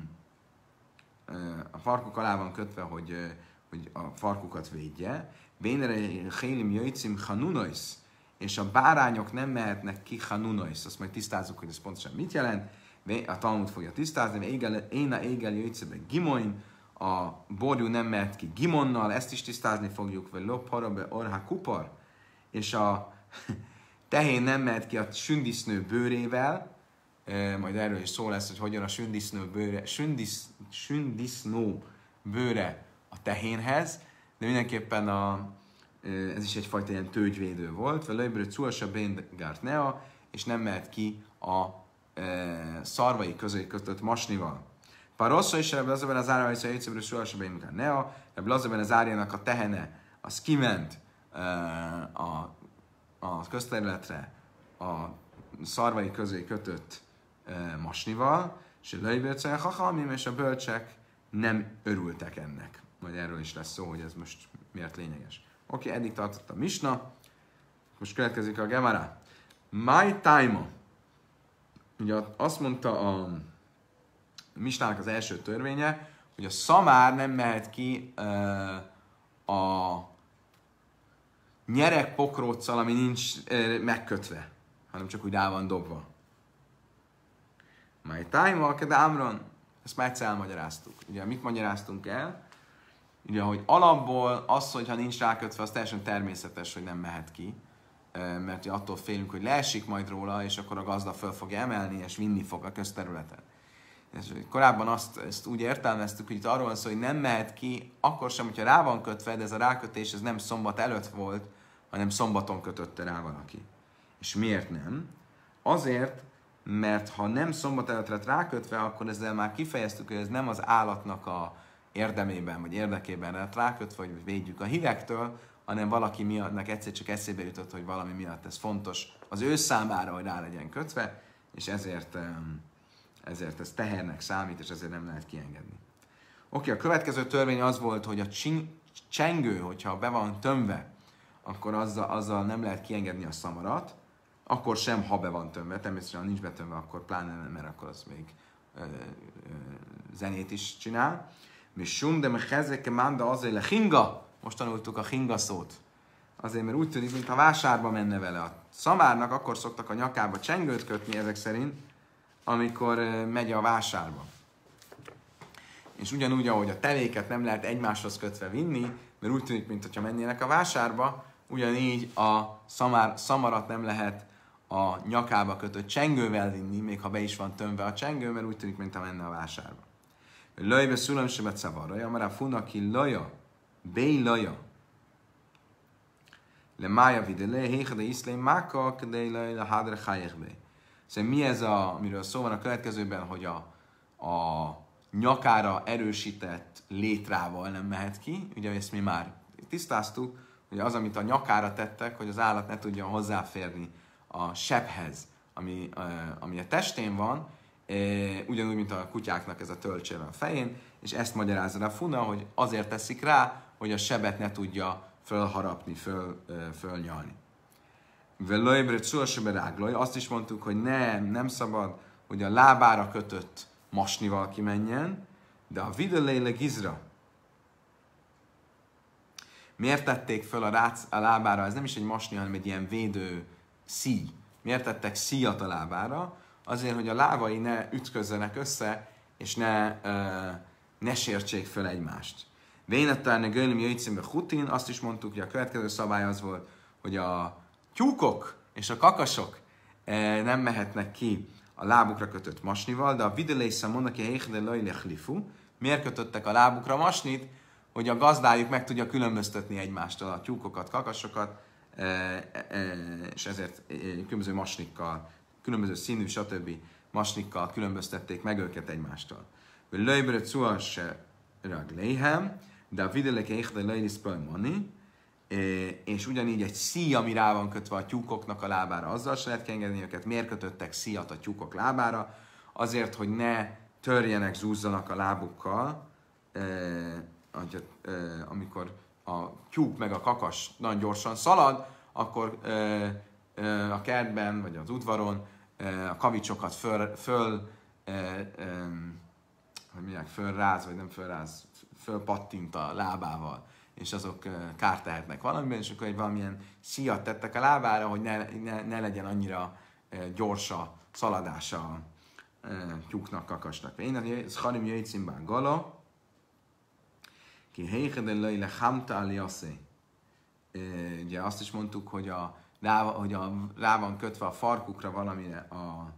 ö, a farkuk alá van kötve, hogy, ö, hogy a farkukat védje. Bénere hélim jöjcim hanunois, és a bárányok nem mehetnek ki hanunois. Azt majd tisztázzuk, hogy ez pontosan mit jelent. A Talmud fogja tisztázni, én a égel jöjcebe gimoin, a borjú nem mehet ki gimonnal, ezt is tisztázni fogjuk, vagy lop harabe orha kupar, és a tehén nem mehet ki a sündisznő bőrével, e, majd erről is szó lesz, hogy hogyan a sündisznő bőre, sündis, sündisznó bőre a tehénhez, de mindenképpen a, ez is egyfajta ilyen tőgyvédő volt, vagy lejbőrő cuasa béngárt nea, és nem mehet ki a e, szarvai közé kötött masnival. Parossza is ebben az az árja, hogy egyszerűen sohasem bejönnek nea, ebben az az árjának a tehene, az kiment uh, a, a közterületre a szarvai közé kötött uh, masnival, és a lejbőcen hachamim, és a bölcsek nem örültek ennek. Majd erről is lesz szó, hogy ez most miért lényeges. Oké, okay, eddig tartott a misna, most következik a Gemara. My time. Ugye azt mondta a misnának az első törvénye, hogy a szamár nem mehet ki uh, a nyereg pokróccal, ami nincs uh, megkötve, hanem csak úgy rá van dobva. My time, a Amron, ezt már egyszer elmagyaráztuk. Ugye mit magyaráztunk el? Ugye, hogy alapból az, hogyha nincs rákötve, az teljesen természetes, hogy nem mehet ki, mert attól félünk, hogy leesik majd róla, és akkor a gazda föl fogja emelni, és vinni fog a közterületen. És korábban azt, ezt úgy értelmeztük, hogy itt arról van szó, hogy nem mehet ki, akkor sem, hogyha rá van kötve, de ez a rákötés ez nem szombat előtt volt, hanem szombaton kötötte rá valaki. És miért nem? Azért, mert ha nem szombat előtt lett rákötve, akkor ezzel már kifejeztük, hogy ez nem az állatnak a érdemében, vagy érdekében lett rákötve, hogy védjük a hívektől, hanem valaki miattnak egyszer csak eszébe jutott, hogy valami miatt ez fontos az ő számára, hogy rá legyen kötve, és ezért, ezért ez tehernek számít, és ezért nem lehet kiengedni. Oké, a következő törvény az volt, hogy a csengő, hogyha be van tömve, akkor azzal, azzal nem lehet kiengedni a szamarat, akkor sem, ha be van tömve. Természetesen, ha nincs betömve, akkor pláne nem, mert akkor az még ö, ö, zenét is csinál. Mi sum, de me hezeke manda azért le hinga. Most tanultuk a hinga szót. Azért, mert úgy tűnik, mintha vásárba menne vele. A szamárnak akkor szoktak a nyakába csengőt kötni ezek szerint, amikor megy a vásárba. És ugyanúgy, ahogy a tevéket nem lehet egymáshoz kötve vinni, mert úgy tűnik, mintha mennének a vásárba, ugyanígy a szamár, szamarat nem lehet a nyakába kötött csengővel vinni, még ha be is van tömve a csengő, mert úgy tűnik, mintha menne a vásárba. Lajbe szulam sebet szavaraja, mert a funaki laja, béj laja, le mája videle, héha de iszlém máka, de le hádre hájekbe. Szóval mi ez, a, amiről szó van a következőben, hogy a, a nyakára erősített létrával nem mehet ki. Ugye ezt mi már tisztáztuk, hogy az, amit a nyakára tettek, hogy az állat ne tudjon hozzáférni a sebhez, ami, ami a testén van, ugyanúgy, mint a kutyáknak ez a tölcsére a fején, és ezt magyarázza a funa, hogy azért teszik rá, hogy a sebet ne tudja fölharapni, föl, fölnyalni. Azt is mondtuk, hogy nem, nem szabad, hogy a lábára kötött masnival kimenjen, de a videléle gizra. Miért tették föl a, rác, a lábára? Ez nem is egy masni, hanem egy ilyen védő szíj. Miért tettek szíjat a lábára? Azért, hogy a lábai ne ütközzenek össze, és ne, uh, ne sértsék föl egymást. Vénettárne gölöm jöjjtszínbe hutin, azt is mondtuk, hogy a következő szabály az volt, hogy a tyúkok és a kakasok uh, nem mehetnek ki a lábukra kötött masnival, de a videlésze mondnak, hogy héhde lajlechlifu. Miért kötöttek a lábukra masnit? Hogy a gazdájuk meg tudja különböztetni egymástól a tyúkokat, kakasokat, és ezért különböző masnikkal, különböző színű, stb. Masnikkal különböztették meg őket egymástól. Lőjberet szua se ragléhem, de a videléke éhde lejliszpöl mani, és ugyanígy egy szíj, ami rá van kötve a tyúkoknak a lábára, azzal se lehet kiengedni őket. Miért kötöttek szíjat a tyúkok lábára? Azért, hogy ne törjenek, zúzzanak a lábukkal, amikor a tyúk meg a kakas nagyon gyorsan szalad, akkor a kertben vagy az udvaron a kavicsokat föl, föl hogy mondják, fölráz, vagy nem fölráz, fölpattint a lábával, és azok kárt tehetnek valamiben, és akkor egy valamilyen szíjat tettek a lábára, hogy ne, ne, ne legyen annyira gyors a szaladása a tyúknak, kakasnak. Én az harim jöjjtszínbán gala, ki héheden lejle hamta aliaszé. Ugye azt is mondtuk, hogy, a, rá, hogy a, rá van kötve a farkukra valamire a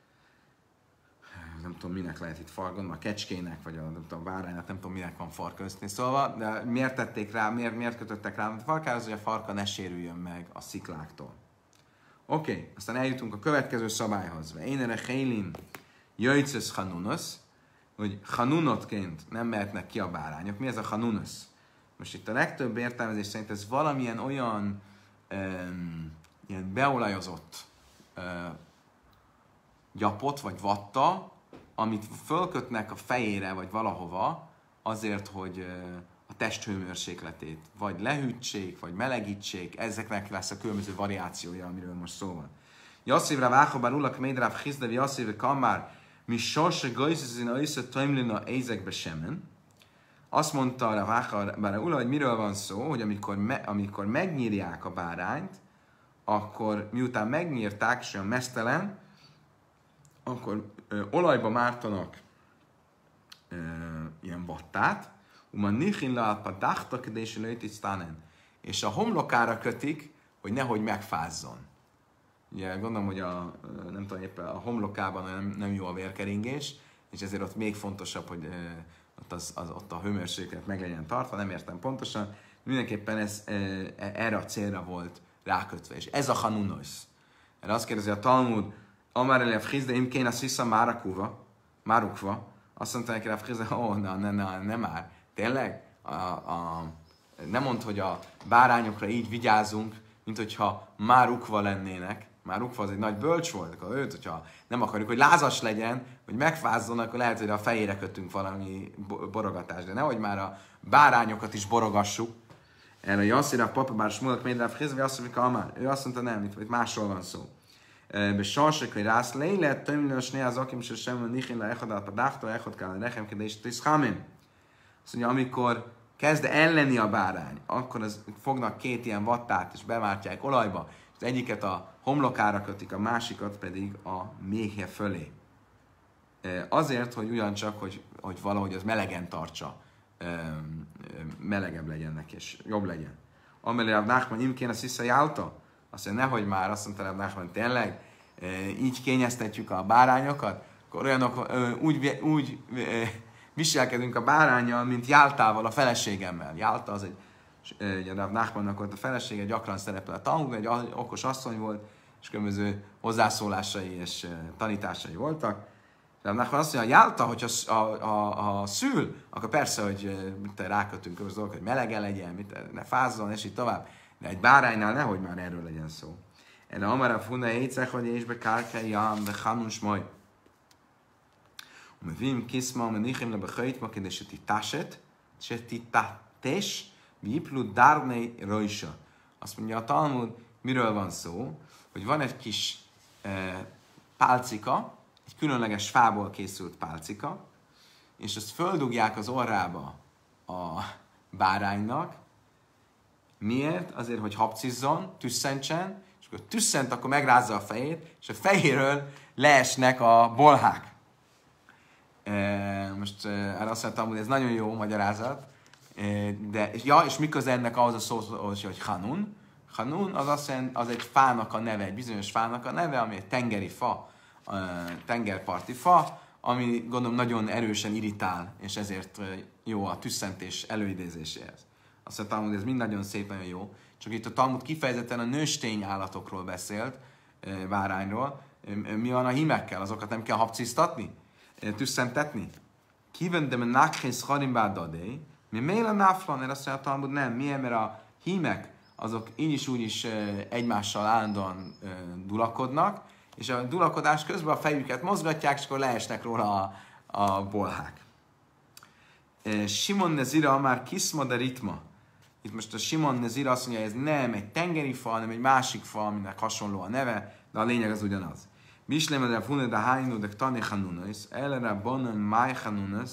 nem tudom minek lehet itt fark, a kecskének, vagy a, nem tudom, báránynak, nem tudom minek van farka összni szólva, de miért tették rá, miért, miért kötöttek rá a farkára, az, hogy a farka ne sérüljön meg a szikláktól. Oké, okay, aztán eljutunk a következő szabályhoz. Én erre hélin jöjjtszesz hanunosz, hogy hanunotként nem mehetnek ki a bárányok. Mi ez a hanunosz? Most itt a legtöbb értelmezés szerint ez valamilyen olyan um, ilyen beolajozott uh, gyapot, vagy vatta, amit fölkötnek a fejére, vagy valahova, azért, hogy uh, a test hőmérsékletét vagy lehűtsék, vagy melegítsék, ezeknek lesz a különböző variációja, amiről most szó van. Jasszívra váhabár ulak médráv hizdevi jasszívra kamár mi sorse gajzizin ajszat tajmlina ézekbe semen. Azt mondta a váhabár ula, hogy miről van szó, hogy amikor, me, amikor megnyírják a bárányt, akkor miután megnyírták, és olyan meztelen, akkor ö, olajba mártanak ö, ilyen vattát, uman nichin lálpa dachtak, és a homlokára kötik, hogy nehogy megfázzon. Ugye gondolom, hogy a, nem tudom, éppen a homlokában nem, nem jó a vérkeringés, és ezért ott még fontosabb, hogy ö, ott, az, az, ott a hőmérséklet meg legyen tartva, nem értem pontosan. Mindenképpen ez ö, erre a célra volt rákötve, és ez a hanunosz. Erre azt kérdezi a Talmud, Amár elef hizde, im kéne szisza márakuva, márukva, azt mondta neki elef hizde, ó, na, ne, ne, ne már, tényleg? A, a, nem mondd, hogy a bárányokra így vigyázunk, mint hogyha márukva lennének. Márukva az egy nagy bölcs volt, akkor őt, hogyha nem akarjuk, hogy lázas legyen, hogy megfázzon, akkor lehet, hogy a fejére kötünk valami borogatást, de nehogy már a bárányokat is borogassuk. Erre Jasszira, papa, bár smulak, médráv hizve, azt mondja, Amár. Ő azt mondta, nem, itt, itt másról van szó. Besarsek, hogy rász lélet, tömlős ne az akim, se sem nichin le echad alpadáktól, echad kell nechem, kedés tiszhamim. Azt mondja, amikor kezd elleni a bárány, akkor az, fognak két ilyen vattát, és bevártják olajba, és az egyiket a homlokára kötik, a másikat pedig a méhje fölé. Azért, hogy ugyancsak, hogy, hogy valahogy az melegen tartsa, melegebb legyen neki, és jobb legyen. Amelé Rav Nachman imkén a szisza jálta, azt mondja, nehogy már, azt mondta Rav Nachman, tényleg, így kényeztetjük a bárányokat, akkor olyanok, úgy, úgy viselkedünk a báránnyal, mint Jáltával, a feleségemmel. Jálta az egy, ugye Rav Nachmannak volt a felesége, gyakran szerepel a Talmudban, egy okos asszony volt, és különböző hozzászólásai és tanításai voltak. Rav Nachman azt mondja, Jálta, hogyha a, a, a, a szül, akkor persze, hogy mit rákötünk az dolgok, hogy melege legyen, mit, ne fázzon, és így tovább. De egy báránynál nehogy már erről legyen szó. Erre amara funa éjszek, hogy és be kárkelyam, be hanus majd. ומביאים קיסמה ומניחים לבחית כדי שתיטשת, שתיטטש, ויפלו דרני רוישה. Azt mondja a Talmud, miről van szó, hogy van egy kis e, pálcika, egy különleges fából készült pálcika, és ezt földugják az orrába a báránynak. Miért? Azért, hogy habcizzon, tüsszentsen, és akkor tüsszent, akkor megrázza a fejét, és a fejéről leesnek a bolhák. Most erre azt mondtam, hogy ez nagyon jó magyarázat, de ja, és mi köze ennek ahhoz a szóhoz, hogy Hanun? Hanun az azt jelenti, az egy fának a neve, egy bizonyos fának a neve, ami egy tengeri fa, tengerparti fa, ami gondolom nagyon erősen irritál, és ezért jó a tüsszentés előidézéséhez. Azt mondtam, hogy ez mind nagyon szép, nagyon jó, csak itt a Talmud kifejezetten a nőstény állatokról beszélt, bárányról. Mi van a hímekkel? Azokat nem kell habcisztatni? Tüsszentetni? Kívendem a nákhész harimbádadé, mi mél a náflan, erre azt mondja a Talmud, nem. Miért? Mert a hímek azok így is úgy is egymással állandóan dulakodnak, és a dulakodás közben a fejüket mozgatják, és akkor leesnek róla a, a bolhák. Simon Nezira már kiszma de ritma. Itt most a Simon Nezira azt mondja, hogy ez nem egy tengeri fa, hanem egy másik fa, aminek hasonló a neve, de a lényeg az ugyanaz. Mislem de fune de hainu de tani hanunas, elere bonen mai hanunas,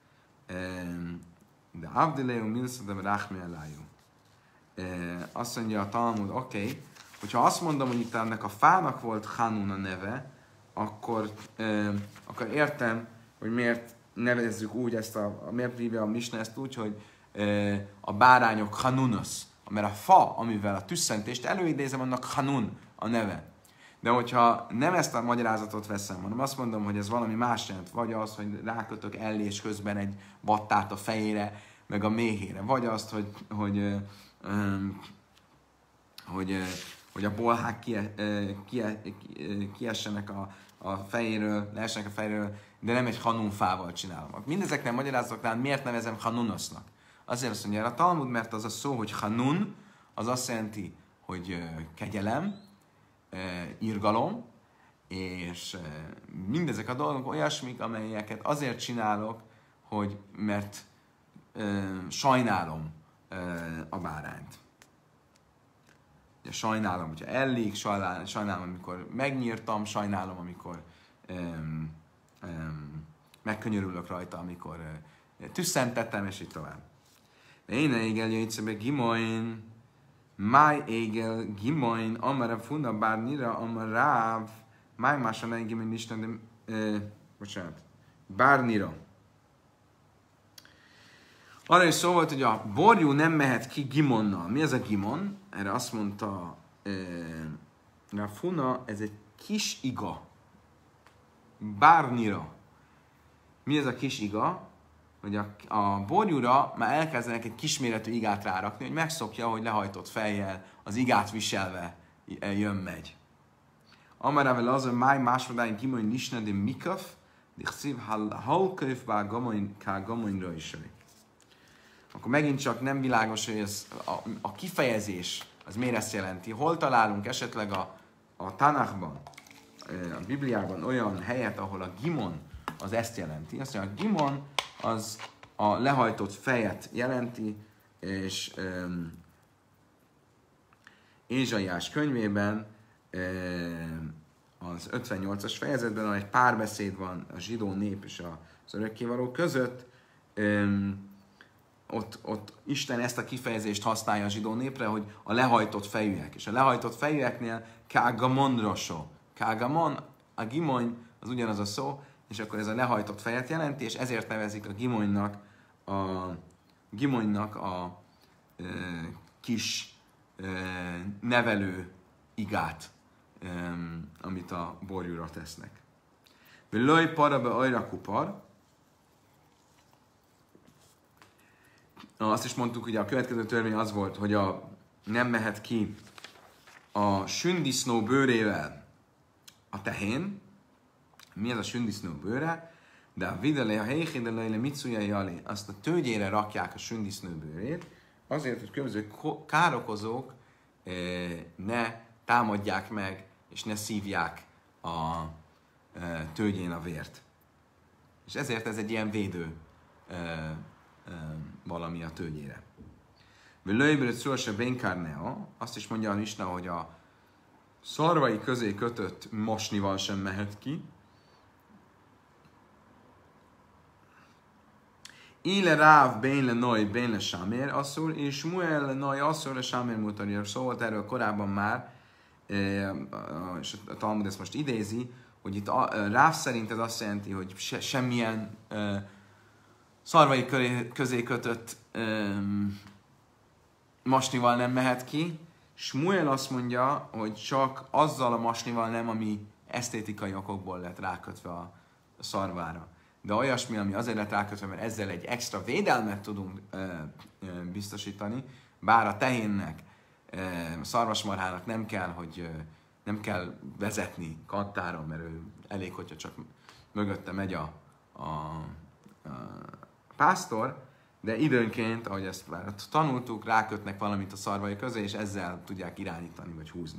de abdeleu minsz de rachmi elájú. Azt mondja a Talmud, oké, okay, hogyha azt mondom, hogy itt ennek a fának volt Hanun a neve, akkor, akkor értem, hogy miért nevezzük úgy ezt a, miért hívja a Misna ezt úgy, hogy a bárányok Hanunos, mert a fa, amivel a tüsszentést előidézem, annak Hanun a neve. De hogyha nem ezt a magyarázatot veszem, hanem azt mondom, hogy ez valami más jelent, vagy az, hogy rákötök ellés közben egy vattát a fejére, meg a méhére, vagy azt, hogy, hogy, hogy, hogy a bolhák kie, kie, kiessenek a, a fejéről, leessenek a fejéről, de nem egy hanunfával csinálom. Mindezeknél magyarázatoknál miért nevezem hanunosnak? Azért azt mondja a Talmud, mert az a szó, hogy hanun, az azt jelenti, hogy kegyelem, irgalom, és mindezek a dolgok olyasmik, amelyeket azért csinálok, hogy mert sajnálom a bárányt. Ugye, sajnálom, hogyha elég, sajnálom, sajnálom, amikor megnyírtam, sajnálom, amikor um, um, megkönyörülök rajta, amikor uh, tüsszentettem, és így tovább. Én égel jöjtszebe gimoin, máj égel gimoin, amara funda bárnira, amaráv, máj mása ne gimoin isten, de, uh, bocsánat, bárnira. Arra is szó volt, hogy a borjú nem mehet ki gimonnal. Mi ez a gimon? Erre azt mondta eh, a funa, ez egy kis iga. Bárnira. Mi ez a kis iga? Hogy a, a borjúra már elkezdenek egy kisméretű igát rárakni, hogy megszokja, hogy lehajtott fejjel, az igát viselve jön-megy. Amarával az, hogy máj másmadány gimon nisne de mikaf, de szív halköv bá gamoin ká gamoinra is. Akkor megint csak nem világos, hogy ez a, a kifejezés, az miért ezt jelenti. Hol találunk esetleg a, a Tanachban, a Bibliában olyan helyet, ahol a gimon az ezt jelenti. Azt mondja, a gimon az a lehajtott fejet jelenti, és um, Ézsaiás könyvében um, az ötvennyolcas fejezetben, ahol egy párbeszéd van a zsidó nép és az örökkévaló között. Öm, ott, ott Isten ezt a kifejezést használja a zsidó népre, hogy a lehajtott fejűek. És a lehajtott fejűeknél kágamon rosó. Kágamon, a gimony, az ugyanaz a szó, és akkor ez a lehajtott fejet jelenti, és ezért nevezik a gimonynak a, gimonynak a e, kis e, nevelő igát, e, amit a borjúra tesznek. Löj parabe ajra kupar. Azt is mondtuk, hogy a következő törvény az volt, hogy a, nem mehet ki a sündisznó bőrével a tehén. Mi ez a sündisznó bőre? De a videle, a helyhédelejle micujai alé, azt a tőgyére rakják a sündisznó bőrét, azért, hogy különböző károkozók ne támadják meg, és ne szívják a tőgyén a vért. És ezért ez egy ilyen védő valami a tőgyére. Lőjbőröt szó se bénkárnea, azt is mondja a Misna, hogy a szarvai közé kötött mosnival sem mehet ki. Ile ráv bénle noj bénle sámér asszur, és muel noj asszur le sámér mutarja. Szó volt erről korábban már, és a Talmud ezt most idézi, hogy itt a ráv szerint ez azt jelenti, hogy se, semmilyen uh, szarvai közé kötött um, masnival nem mehet ki. Smuel azt mondja, hogy csak azzal a masnival nem, ami esztétikai okokból lett rákötve a, a szarvára. De olyasmi, ami azért lett rákötve, mert ezzel egy extra védelmet tudunk ö, ö, biztosítani, bár a tehénnek, ö, a szarvasmarhának nem kell, hogy ö, nem kell vezetni kantáron, mert ő elég, hogyha csak mögötte megy a, a, a pásztor, de időnként, ahogy ezt már tanultuk, rákötnek valamit a szarvai közé, és ezzel tudják irányítani vagy húzni.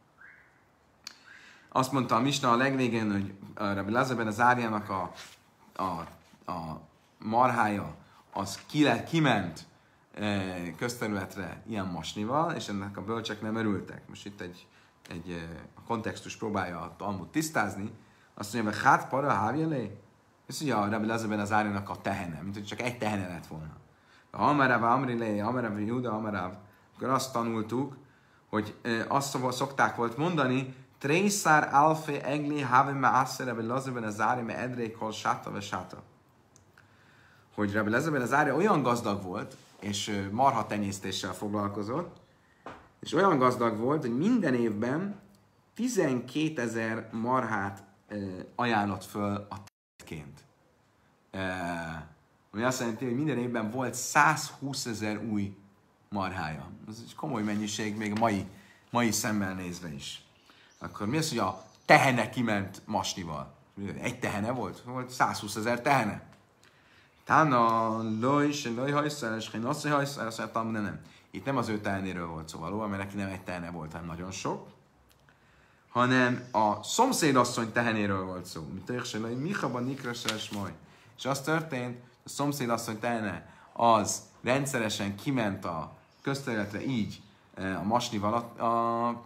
Azt mondta a Misna a legvégén, hogy Rabbi Lazarben az árjának a, a, a marhája, az ki, kiment e, közterületre ilyen masnival, és ennek a bölcsek nem örültek. Most itt egy, egy e, a kontextus próbálja a Talmud tisztázni. Azt mondja, hogy hát para hávjelé? Ez ugye a Rabbi Lazarben az árjának a tehene, mint hogy csak egy tehene lett volna. Amarav Amrilé, Amarav Júda, Amarav, akkor azt tanultuk, hogy e, azt szokták volt mondani, Trészár alfe egli have me asszere Rabbi Lazarben az árja edrékol sáta ve sáta. Hogy Rabbi Lazarben az árja olyan gazdag volt, és marha tenyésztéssel foglalkozott, és olyan gazdag volt, hogy minden évben tizenkétezer marhát e, ajánlott föl a tettként. E, ami azt jelenti, hogy minden évben volt százhúszezer új marhája. Ez egy komoly mennyiség, még a mai, mai szemmel nézve is. Akkor mi az, hogy a tehene kiment masnival? Egy tehene volt? Volt százhúszezer tehene. Tána, loj, se loj hajszál, és én azt, hogy hajszál, azt mondtam, de nem. Itt nem az ő tehenéről volt szó valóban, mert neki nem egy tehene volt, hanem nagyon sok, hanem a szomszédasszony tehenéről volt szó. Mint a hogy Michaba Nikrasás majd. És az történt, a szomszédasszony tehene az rendszeresen kiment a közterületre így a masnival a, a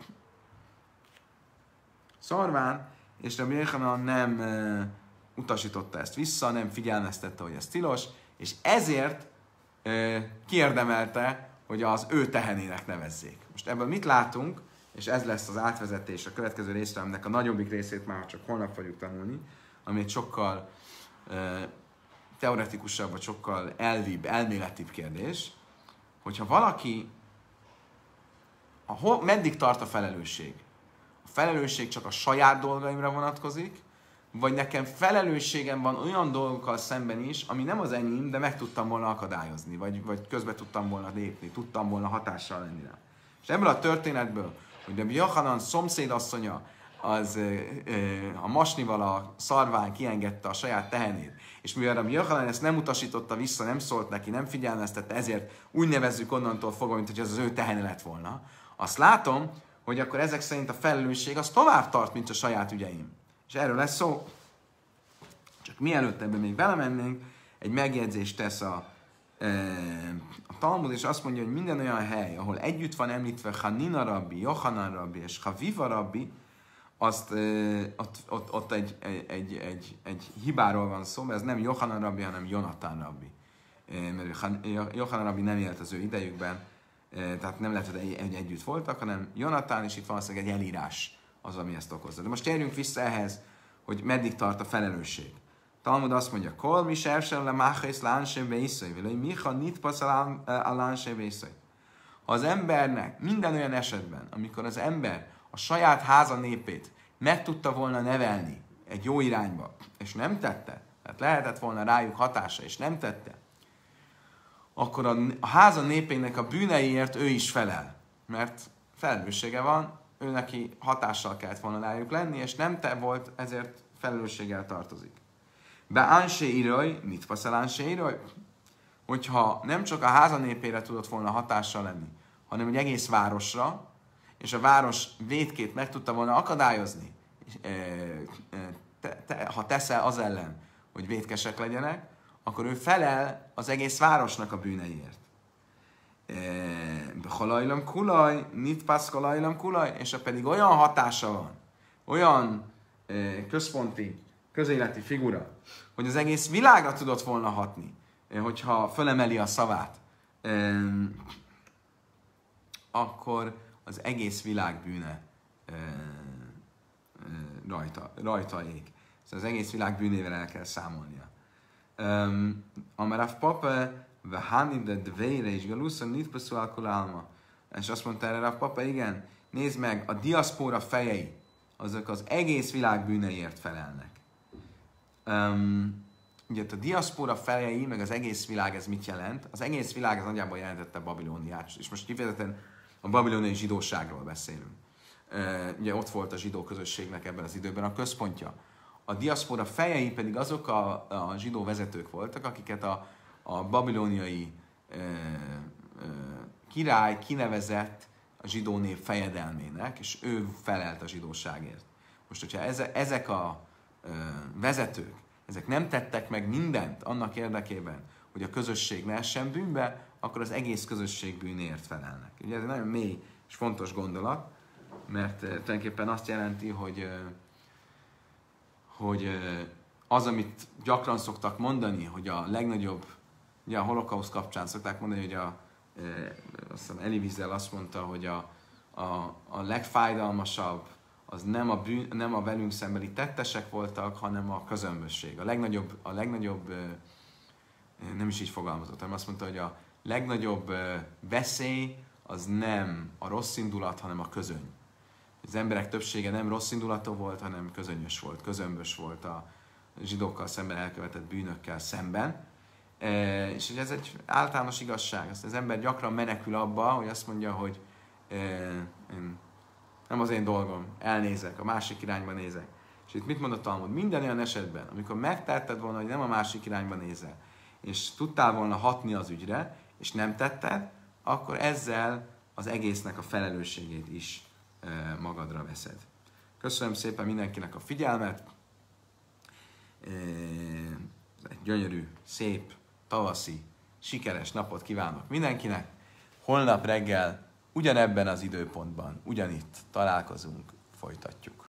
szarván, és Rabbi Yochanan nem uh, utasította ezt vissza, nem figyelmeztette, hogy ez tilos, és ezért uh, kiérdemelte, hogy az ő tehenének nevezzék. Most ebből mit látunk, és ez lesz az átvezetés a következő részre, aminek a nagyobbik részét már csak holnap fogjuk tanulni, ami egy sokkal uh, teoretikusabb, vagy sokkal elvibb, elméletibb kérdés, hogyha valaki, a, hol, meddig tart a felelősség? A felelősség csak a saját dolgaimra vonatkozik, vagy nekem felelősségem van olyan dolgokkal szemben is, ami nem az enyém, de meg tudtam volna akadályozni, vagy, vagy közbe tudtam volna lépni, tudtam volna hatással lenni rá. És ebből a történetből, hogy Rabbi Yochanan szomszédasszonya az ö, ö, a masnival a szarván kiengedte a saját tehenét, és mivel Rabbi Yochanan ezt nem utasította vissza, nem szólt neki, nem figyelmeztette, ezért úgy nevezzük onnantól fogva, mint hogy ez az ő tehene lett volna, azt látom, hogy akkor ezek szerint a felelősség az tovább tart, mint a saját ügyeim. És erről lesz szó. Csak mielőtt ebben még belemennénk, egy megjegyzést tesz a, e, a Talmud, és azt mondja, hogy minden olyan hely, ahol együtt van említve Hanina rabbi, Yochanan rabbi és Haviva rabbi, azt ö, ott, ott, ott egy, egy, egy, egy, egy hibáról van szó, mert ez nem Johanan rabbi, hanem Jonatán rabbi. Mert Johanan rabbi nem élt az ő idejükben, tehát nem lehet, hogy egy, egy, együtt voltak, hanem Jonatán, és itt valószínűleg egy elírás az, ami ezt okozza. De most térjünk vissza ehhez, hogy meddig tart a felelősség. Talmud azt mondja, kol mi sefsen le máhész lánsébe iszai, vagy miha nitpasz a lánsébe iszai. Ha az embernek minden olyan esetben, amikor az ember a saját háza népét meg tudta volna nevelni egy jó irányba, és nem tette, tehát lehetett volna rájuk hatása, és nem tette, akkor a, a háza népének a bűneiért ő is felel. Mert felelőssége van, ő neki hatással kellett volna rájuk lenni, és nem te volt, ezért felelősséggel tartozik. Be ánsé iraj, mit paszel ánsé iraj? Hogyha nem csak a háza népére tudott volna hatással lenni, hanem egy egész városra, és a város vétkét meg tudta volna akadályozni, te, te, ha teszel az ellen, hogy vétkesek legyenek, akkor ő felel az egész városnak a bűneiért. Halajlam kulaj, nit paszkalajlam kulaj, és pedig olyan hatása van, olyan központi, közéleti figura, hogy az egész világra tudott volna hatni, hogyha fölemeli a szavát, akkor az egész világ bűne rajta, rajta ég. Szóval az egész világ bűnével el kell számolnia. Amarav Papa, vehani de dveire és galusza nit beszúl alma. És azt mondta erre Rav Papa, igen, nézd meg, a diaszpóra fejei, azok az egész világ bűneiért felelnek. Um, ugye a diaszpóra fejei, meg az egész világ, ez mit jelent? Az egész világ az nagyjából jelentette Babilóniát, és most kifejezetten a babiloniai zsidóságról beszélünk. Uh, ugye ott volt a zsidó közösségnek ebben az időben a központja. A diaszpóra fejei pedig azok a, a zsidó vezetők voltak, akiket a, a babiloniai uh, uh, király kinevezett a zsidó nép fejedelmének, és ő felelt a zsidóságért. Most, hogyha eze, ezek a ö, vezetők, ezek nem tettek meg mindent annak érdekében, hogy a közösség ne essen bűnbe, akkor az egész közösség bűnéért felelnek. Ugye ez egy nagyon mély és fontos gondolat, mert ö, tulajdonképpen azt jelenti, hogy, ö, hogy ö, az, amit gyakran szoktak mondani, hogy a legnagyobb, ugye a holokauszt kapcsán szokták mondani, hogy a azt hiszem Elie Wiesel azt mondta, hogy a, a, a legfájdalmasabb az nem a, bűn, nem a velünk szembeni tettesek voltak, hanem a közömbösség. A legnagyobb, a legnagyobb nem is így fogalmazott, hanem azt mondta, hogy a legnagyobb veszély az nem a rossz indulat, hanem a közöny. Az emberek többsége nem rossz indulatú volt, hanem közönyös volt, közömbös volt a zsidókkal szemben elkövetett bűnökkel szemben. E, és hogy ez egy általános igazság. Azt az ember gyakran menekül abba, hogy azt mondja, hogy e, én, nem az én dolgom, elnézek, a másik irányba nézek. És itt mit mondott Talmud? Minden olyan esetben, amikor megtetted volna, hogy nem a másik irányba nézel, és tudtál volna hatni az ügyre, és nem tetted, akkor ezzel az egésznek a felelősségét is e, magadra veszed. Köszönöm szépen mindenkinek a figyelmet. E, egy gyönyörű, szép, tavaszi, sikeres napot kívánok mindenkinek. Holnap reggel ugyanebben az időpontban, ugyanitt találkozunk, folytatjuk.